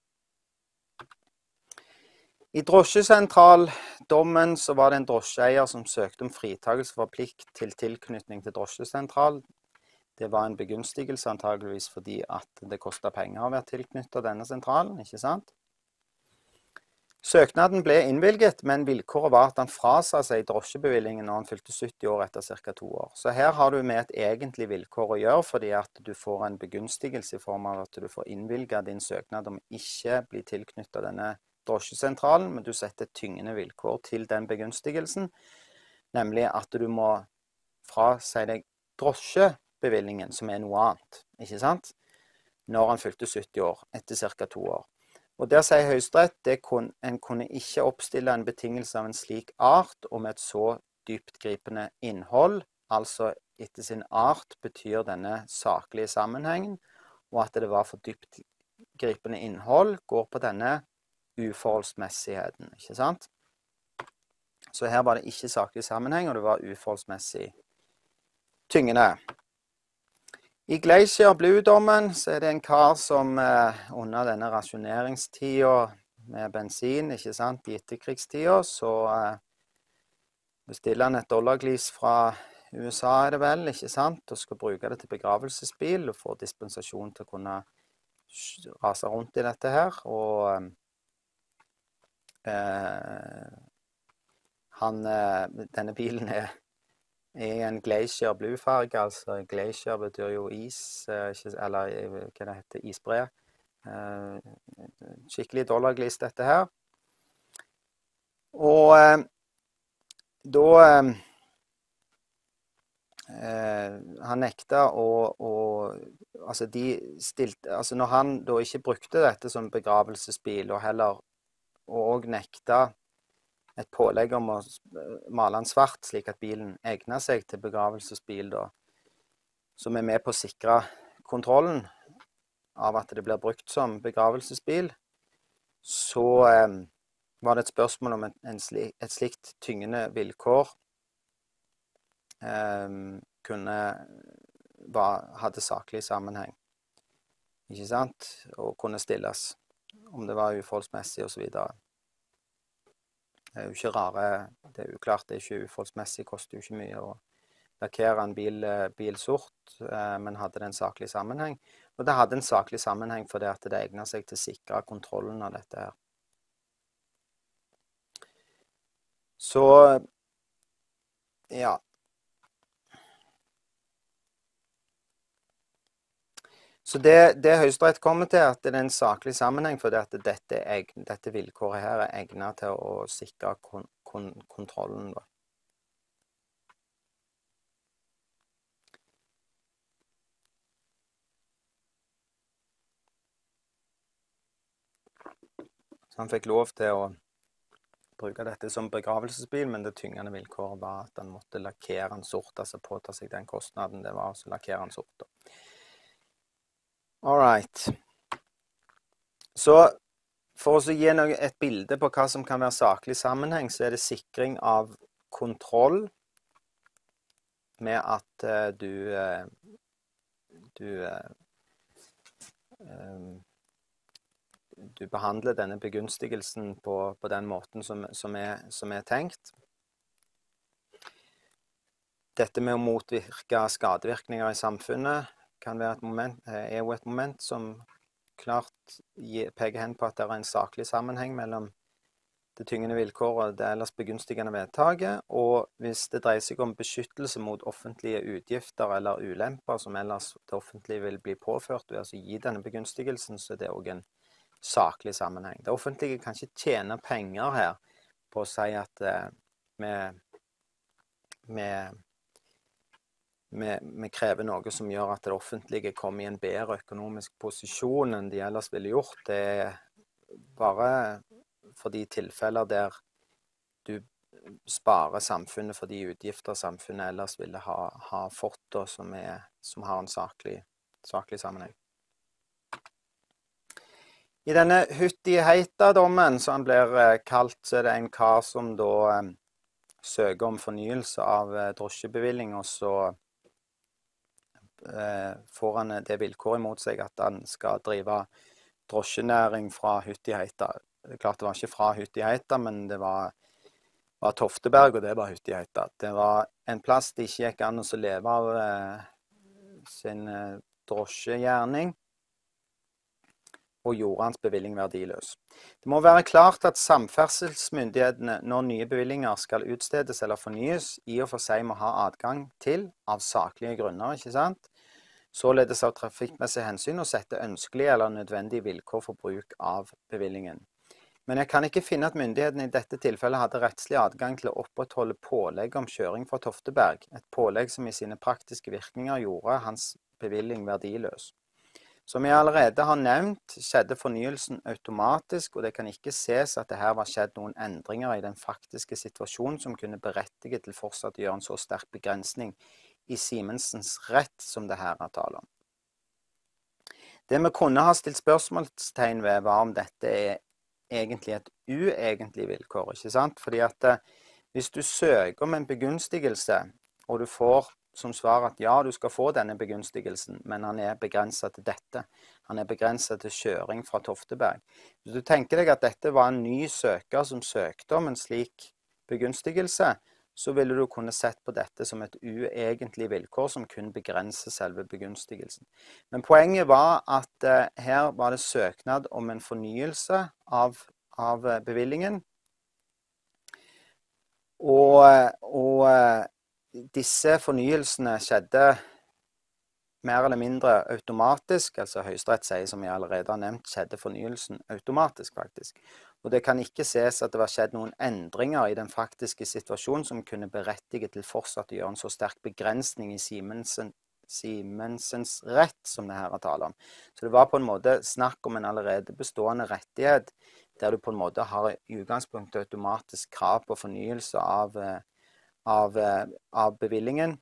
I drosjesentraldommen så var det en drosjeeier som søkte om fritakelse for plikt til tilknytning til drosjesentral. Det var en begunstigelse antageligvis fordi at det kostet penger å være tilknyttet denne sentralen, ikke sant? Søknaden ble innvilget, men vilkåret var at han frasa seg drosjebevillingen når han fylte sytti år etter ca. to år. Så her har du med et egentlig vilkår å gjøre, fordi at du får en begunstigelse i form av at du får innvilget din søknad om ikke bli tilknyttet denne drosjesentralen, men du setter et tyngende vilkår til den begunstigelsen, nemlig at du må frasi deg drosjebevillingen, som er noe annet, ikke sant? Når han fylte sytti år, etter ca. to år. Og der sier Høyesterett at en kunne ikke oppstille en betingelse av en slik art og med et så dyptgripende innhold, altså etter sin art betyr denne saklige sammenhengen, og at det var for dyptgripende innhold går på denne uforholdsmessigheten, ikke sant? Så her var det ikke saklig sammenheng, og det var uforholdsmessig tyngende. I Glacier Blue-dommen så er det en kar som eh, under denne rasjoneringstida med bensin, ikke sant, i etterkrigstida, så eh, bestiller han et dollarglis fra U S A, er det vel, ikke sant, og skal bruke det til begravelsesbil, og få dispensasjon til å kunne rase rundt i dette her, og eh, han, eh, denne bilen er i en Glacier Blue-farge, altså Glacier betyr jo is, eh, ikke, eller hva det heter, isbre. Eh, skikkelig dollarglis dette her. Og eh, da eh, han nekta å, å altså de stilte, altså når han da ikke brukte dette som begravelsesbil, og heller og nekta et pålegg om å male den svart, slik at bilen egner seg til begravelsesbil, da, som er med på å sikre kontrollen av at det blir brukt som begravelsesbil, så eh, var det et spørsmål om en, en sli, et slikt tyngende vilkår eh, kunne var, hadde saklig sammenheng, ikke sant, og kunne stilles, om det var uforholdsmessig og så videre. Det er jo ikke rare, det er jo klart, det er ikke uforholdsmessig, koster jo ikke mye å lakkere en bil, bil sort, eh, men hadde det en saklig sammenheng. Og det hadde en saklig sammenheng fordi at det egnet seg til å sikre kontrollen av dette her. Så, ja. Så det, det Høyesterett kommer til, at det er en saklig sammenheng fordi at dette, egn, dette vilkåret her er egnet til å sikre kon, kon, kontrollen, da. Så han fikk lov til å bruke dette som begravelsesbil, men det tyngende vilkåret var at han måtte lakkere den sort, altså påta seg den kostnaden det var, så lakkere den sort, da. All right. Så for å gi noe, et bilde på hva som kan være saklig sammenheng, så er det sikring av kontroll med at uh, du, uh, du, uh, um, du behandler denne begunstigelsen på, på den måten som, som, er, som er tenkt. Dette med å motvirke skadevirkninger i samfunnet kan være et moment, er jo et moment som klart peker hen på at det er en saklig sammenheng mellom det tyngende vilkåret og det ellers begunstigende vedtaket, og hvis det dreier seg om beskyttelse mot offentlige utgifter eller ulemper som ellers det offentlige vil bli påført ved å gi denne begunstigelsen, så er det også en saklig sammenheng. Det offentlige kan ikke tjene penger her på å si at eh, med, med Vi, vi krever noe som gjør at det offentlige kommer i en bedre økonomisk posisjon enn de ellers ville gjort. Det er bare for de tilfeller der du sparer samfunnet for de utgifter samfunnet ellers ville ha, ha fått, da, som, er, som har en saklig, saklig sammenheng. I denne Hütti-Heita-dommen, som han blir kalt, så er det en kar som da eh, søker om fornyelse av eh, drosjebevilling, og så får han det vilkåret imot seg at han skal drive drosjenæring fra Hütti-Heita. Det er klart det var ikke fra Hütti-Heita, men det var, var Tofteberg, og det var Hütti-Heita. Det var en plass det ikke gikk an å leve av eh, sin eh, drosjegjerning, og gjorde hans bevilling verdiløs. Det må være klart at samferdselsmyndighetene, når nye bevillinger skal utstedes eller fornyes, i og for seg må ha adgang til, av saklige grunner, ikke sant? Således av trafikkmessige hensyn, å sette ønskelige eller nødvendige vilkår for bruk av bevillingen. Men jeg kan ikke finne at myndighetene i dette tilfellet hadde rettslig adgang til å opprettholde pålegg om kjøring fra Tofteberg, et pålegg som i sine praktiske virkninger gjorde hans bevilling verdiløs. Som jeg allerede har nevnt, skjedde fornyelsen automatisk, og det kan ikke ses at det her var skjedd noen endringer i den faktiske situasjonen som kunne berettige til fortsatt å gjøre en så sterk begrensning i Simensens rett som det her er tale om. Det vi kunne ha stilt spørsmålstegn ved var om dette er egentlig et uegentlig vilkår, ikke sant? Fordi at hvis du søker om en begunstigelse, og du får som svar at ja, du skal få denne begunstigelsen, men han er begrenset til dette. Han er begrenset til kjøring fra Tofteberg. Hvis du tenker deg at dette var en ny søker som søkte om en slik begunstigelse, så ville du kunne sett på dette som et uegentlig vilkår som kun begrenser selve begunstigelsen. Men poenget var at eh, her var det søknad om en fornyelse av, av bevillingen. Og, og disse fornyelsene skjedde mer eller mindre automatisk, altså Høyesterett sier, som jeg allerede har nevnt, skjedde fornyelsen automatisk faktisk. Og det kan ikke ses at det var skjedd noen endringer i den faktiske situasjonen som kunne berettige til fortsatt å gjøre en så sterk begrensning i Simensen, Simensens rett som det her er tale om. Så det var på en måte snakk om en allerede bestående rettighet, der du på en måte har i utgangspunktet automatisk krav på fornyelse av, av, av bevillingen.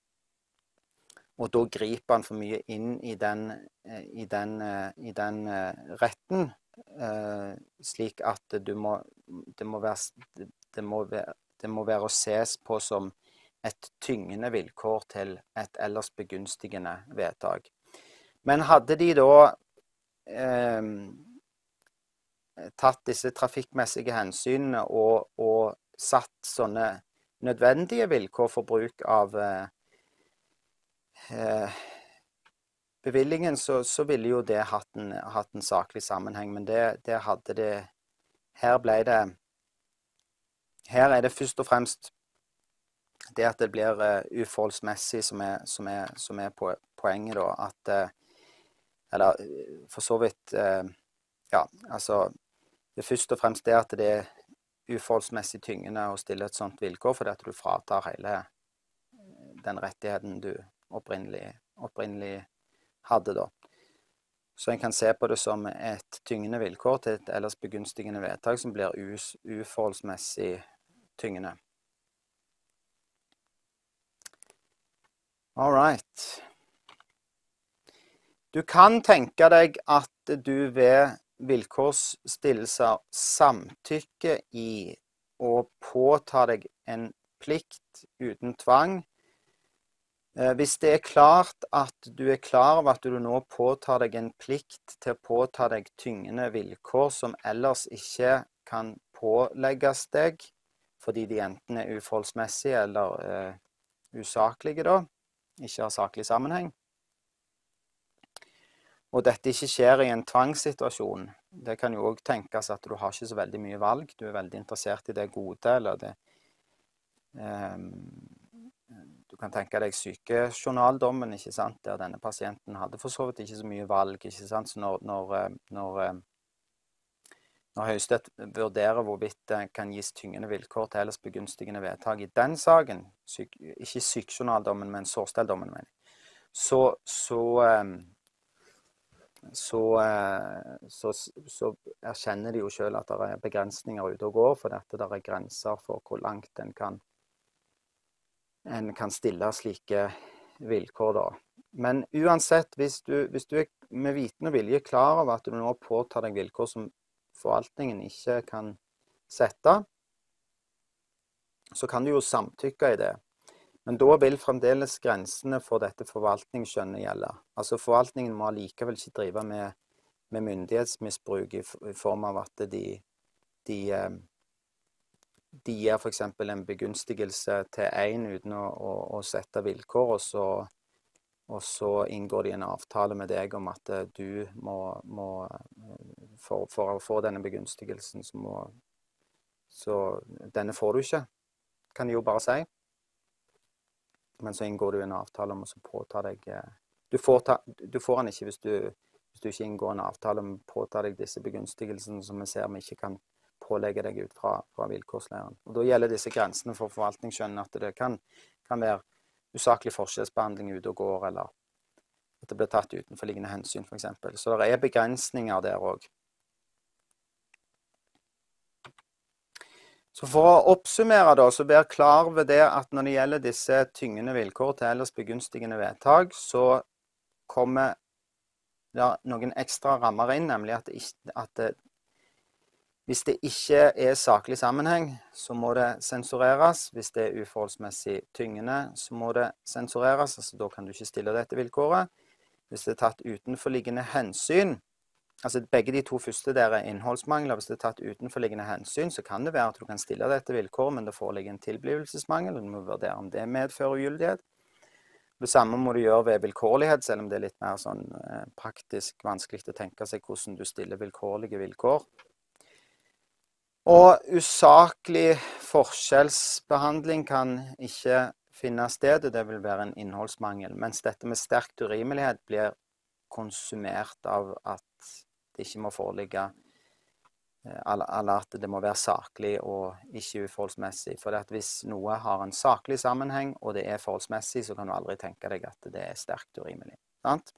Og da griper han for mye inn i den, i den, i den retten, eh, slik at du må, det, må være, det, må være, det må være å ses på som et tyngende vilkår til et ellers begunstigende vedtak. Men hadde de da eh, tatt disse trafikkmessige hensynene og, og satt sånne nødvendige vilkår for bruk av eh, bevillingen, så, så ville jo det hatt en, hatt en saklig sammenheng, men det, det hadde det, her ble det, her er det først og fremst det at det blir uh, uforholdsmessig som er, som er, som er på, poenget da, at, uh, eller for så vidt, uh, ja, altså, det er først og fremst det at det er uforholdsmessig tyngende å stille et sånt vilkår, fordi at du fratar hele den rettigheten du opprinnelig, opprinnelig hadde da. Så en kan se på det som et tyngende vilkår til et ellers begunstigende vedtak som blir us, uforholdsmessig tyngende. All right. Du kan tenke deg at du ved vilkårsstillelser samtykker i å påta deg en plikt uten tvang. Hvis det er klart at du er klar over at du nå påtar deg en plikt til å påta deg tyngende vilkår som ellers ikke kan pålegges deg, fordi de enten er uforholdsmessige eller uh, usaklige da, ikke har saklig sammenheng. Og dette ikke skjer i en tvangssituasjon. Det kan jo også tenkes at du har ikke så veldig mye valg, du er veldig interessert i det gode, eller det um, du kan tenke deg sykejournaldommen, ikke sant, der denne pasienten hadde for så vidt ikke så mye valg, ikke sant, så når, når, når, når Høyesterett vurderer hvorvidt det kan gis tyngende vilkår til ellers begunstigende vedtak i den saken, syk, ikke sykejournaldommen, men sårstelldommen, mener jeg, så, så, så, så, så erkjenner de jo selv at det er begrensninger ute og går, for dette der er grenser for hvor langt den kan en kan stille slike vilkår da. Men uansett, hvis du, hvis du er med viten og vilje klar over at du nå påtar deg vilkår som forvaltningen ikke kan sette, så kan du jo samtykke i det. Men da vil fremdeles grensene for dette forvaltningsskjønnet gjelde. Altså forvaltningen må likevel ikke drive med, med myndighetsmisbruk i, i form av at de, de De gir for eksempel en begunstigelse til en uten å, å, å sette vilkår, og så, og så inngår de en avtale med deg om at du må, må for, for å få denne begunstigelsen, så, må, så denne får du ikke, kan de jo bare si. Men så inngår du en avtale om å påta deg, du får, ta, du får den ikke hvis du, hvis du ikke inngår en avtale om å påta deg disse begunstigelsene som vi ser vi ikke kan pålegge deg ut fra, fra vilkårslæren. Og da gjelder disse grensene for forvaltningsskjønn at det kan, kan være usaklig forskjellsbehandling ute og går, eller at det blir tatt utenforliggende hensyn, for eksempel. Så det er begrensninger der også. Så for å oppsummere da, så blir jeg klar ved det at når det gjelder disse tyngende vilkår til ellers begunstigende vedtak, så kommer det noen ekstra rammer inn, nemlig at, det ikke, at det, Hvis det ikke er saklig sammenheng, så må det sensureres. Hvis det er uforholdsmessig tyngende, så må det sensureres. Altså, da kan du ikke stille dette vilkåret. Hvis det er tatt utenforliggende hensyn, altså begge de to første der er innholdsmangler. Hvis det er tatt utenforliggende hensyn, så kan det være at du kan stille dette vilkåret, men det foreligger en tilblivelsesmangel, og du må vurdere om det medfører ugyldighet. Det samme må du gjøre ved vilkårlighet, selv om det er litt mer sånn eh, praktisk vanskelig å tenke seg hvordan du stiller vilkårlige vilkår. Og usaklig forskjellsbehandling kan ikke finne sted, og det vil være en innholdsmangel. Mens dette med sterkt urimelighet blir konsumert av at det ikke må foreligge, eller at det må være saklig og ikke uforholdsmessig. For at hvis noe har en saklig sammenheng, og det er forholdsmessig, så kan du aldri tenke deg at det er sterkt urimelig. Sant?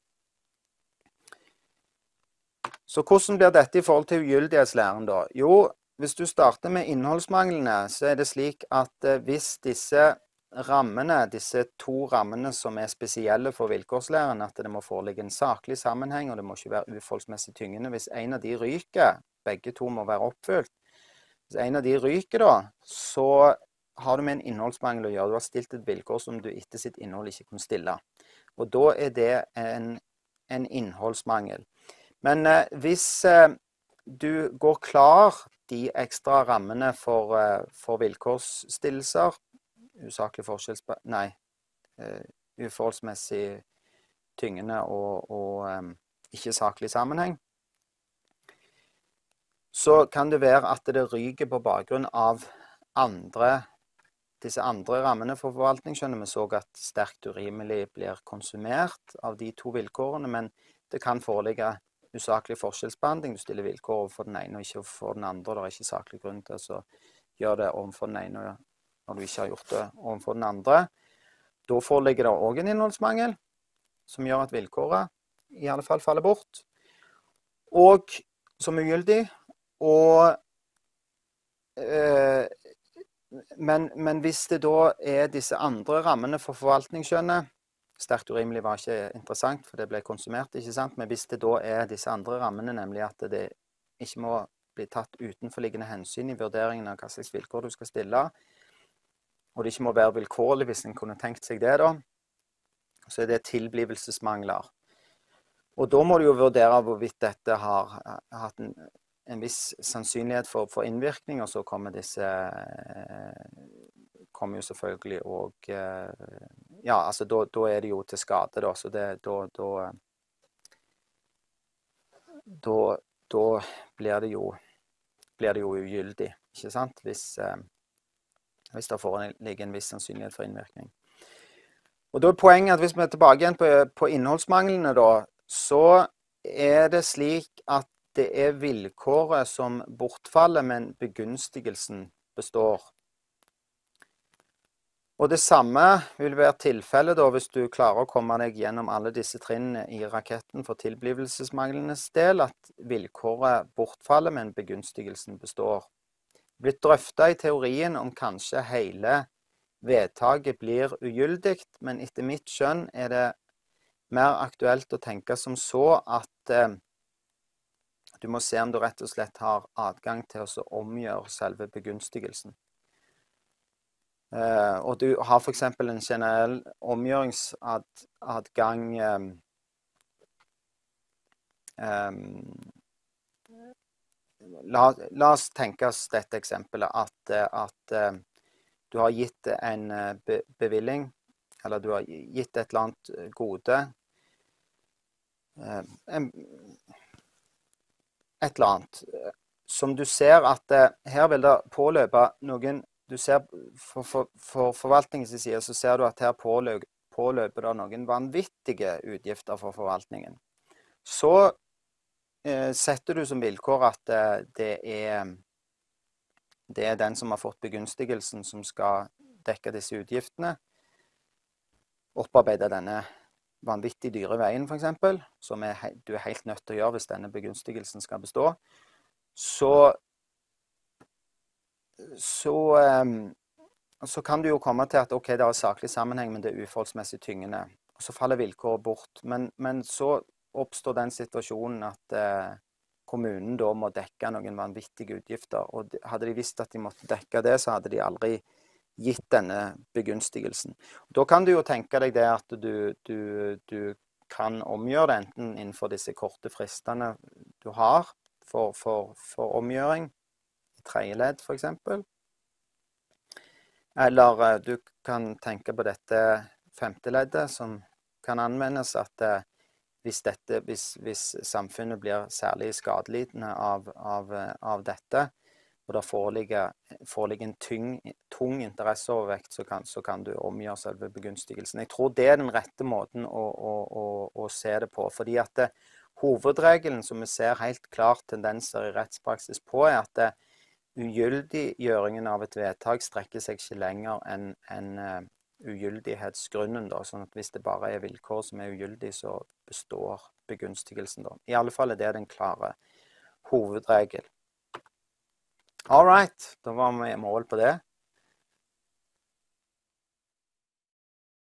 Så hvordan blir dette i forhold til ugyldighetslæren da? Jo, hvis du starter med innholdsmanglene, så er det slik at hvis disse rammene, disse to rammene som er spesielle for vilkårslæren, at det må foreligge en saklig sammenheng, og det må ikke være uforholdsmessig tyngende. Hvis en av de ryker, begge to må være oppfylt. Hvis en av de ryker da, så har du med en innholdsmangel å gjøre. Du har stilt et vilkår som du etter sitt innhold ikke kunne stille. Og da er det en, en innholdsmangel. Men eh, hvis eh, du går klar de ekstra rammene for, eh, for vilkårsstillelser, usaklig forskjells... Nei, uh, uforholdsmessig tyngende og, og um, ikke saklig sammenheng, så kan det være at det ryker på bakgrunn av andre, disse andre rammene for forvaltningsskjønnet. Vi så at sterkt urimelig blir konsumert av de to vilkårene, men det kan foreligge usaklig forskjellsbehandling. Du stiller vilkår overfor den ene og ikke overfor den andre, og det er ikke saklig grunn til å gjøre det overfor den ene og når du ikke har gjort det overfor den andre. Da foreligger det også en innholdsmangel, som gjør at vilkåret i alle fall faller bort. Og som ugyldig, og, øh, men, men hvis det da er disse andre rammene for forvaltningsskjønnet, sterkt urimelig var ikke interessant, for det ble konsumert, ikke sant? Men hvis det da er disse andre rammene, nemlig at det ikke må bli tatt utenforliggende hensyn i vurderingen av hva slags vilkår du skal stille, og det ikke må være vilkårlig hvis en kunne tenkt seg det da, så er det tilblivelsesmangler. Og da må du jo vurdere hvorvidt dette har, har hatt en, en viss sannsynlighet for, for innvirkning, og så kommer disse, kommer jo selvfølgelig og, ja, altså da, da er det jo til skade da, så det, da, da, da, da blir det jo, blir det jo ugyldig, ikke sant, hvis... hvis det foreligger en viss sannsynlighet for innvirkning. Og da er poenget at hvis vi er tilbake igjen på, på innholdsmanglene da, så er det slik at det er vilkåret som bortfaller, men begunstigelsen består. Og det samme vil være tilfellet da hvis du klarer å komme deg gjennom alle disse trinnene i raketten for tilblivelsesmanglenes del, at vilkåret bortfaller, men begunstigelsen består. Blitt drøftet i teorien om kanskje hele vedtaket blir ugyldig, men etter mitt skjønn er det mer aktuelt å tenke som så at eh, du må se om du rett og slett har adgang til å omgjøre selve begunstigelsen. Eh, og du har for eksempel en generell omgjøringsadgang eh, eh, La, la oss tenke oss dette eksempelet, at, at uh, du har gitt en be, bevilling, eller du har gitt et eller annet gode, uh, en, et eller annet, som du ser at uh, her vil det påløpe noen, du ser for, for, for forvaltningens side, så ser du at her påløper, påløper det noen vanvittige utgifter for forvaltningen. Så setter du som vilkår at det er, det er den som har fått begunstigelsen som skal dekke disse utgiftene, opparbeide denne vanvittig dyre veien for eksempel, som er, du er helt nødt til å gjøre hvis denne begunstigelsen skal bestå, så, så, så kan du jo komme til at ok, det er saklig sammenheng, men det er uforholdsmessig tyngende, og så faller vilkåret bort, men, men så oppstår den situasjonen at, kommunen da må dekke noen vanvittige utgifter. Og hadde de visst at de måtte dekke det, så hadde de aldri gitt denne begunstigelsen. Da kan du jo tenke deg det at du, du, du kan omgjøre det enten innenfor disse korte fristene du har for, for, for omgjøring, i tredje ledd for eksempel. Eller du kan tenke på dette femte leddet som kan anvendes at hvis, dette, hvis, hvis samfunnet blir særlig skadelidende av, av, av dette, og det foreligger, foreligger en tyng, tung interesseovervekt, så kan, så kan du omgjøre selve begunstigelsen. Jeg tror det er den rette måten å, å, å, å se det på, fordi at det, hovedregelen som vi ser helt klart tendenser i rettspraksis på, er at det, ugyldiggjøringen av et vedtak strekker seg ikke lenger enn en, uh, ugyldighetsgrunnen. Da. Sånn at hvis det bare er vilkår som er ugyldig, så består begunstigelsen. Da. I alle fall er det den klare hovedregel. All right, da var vi i mål på det.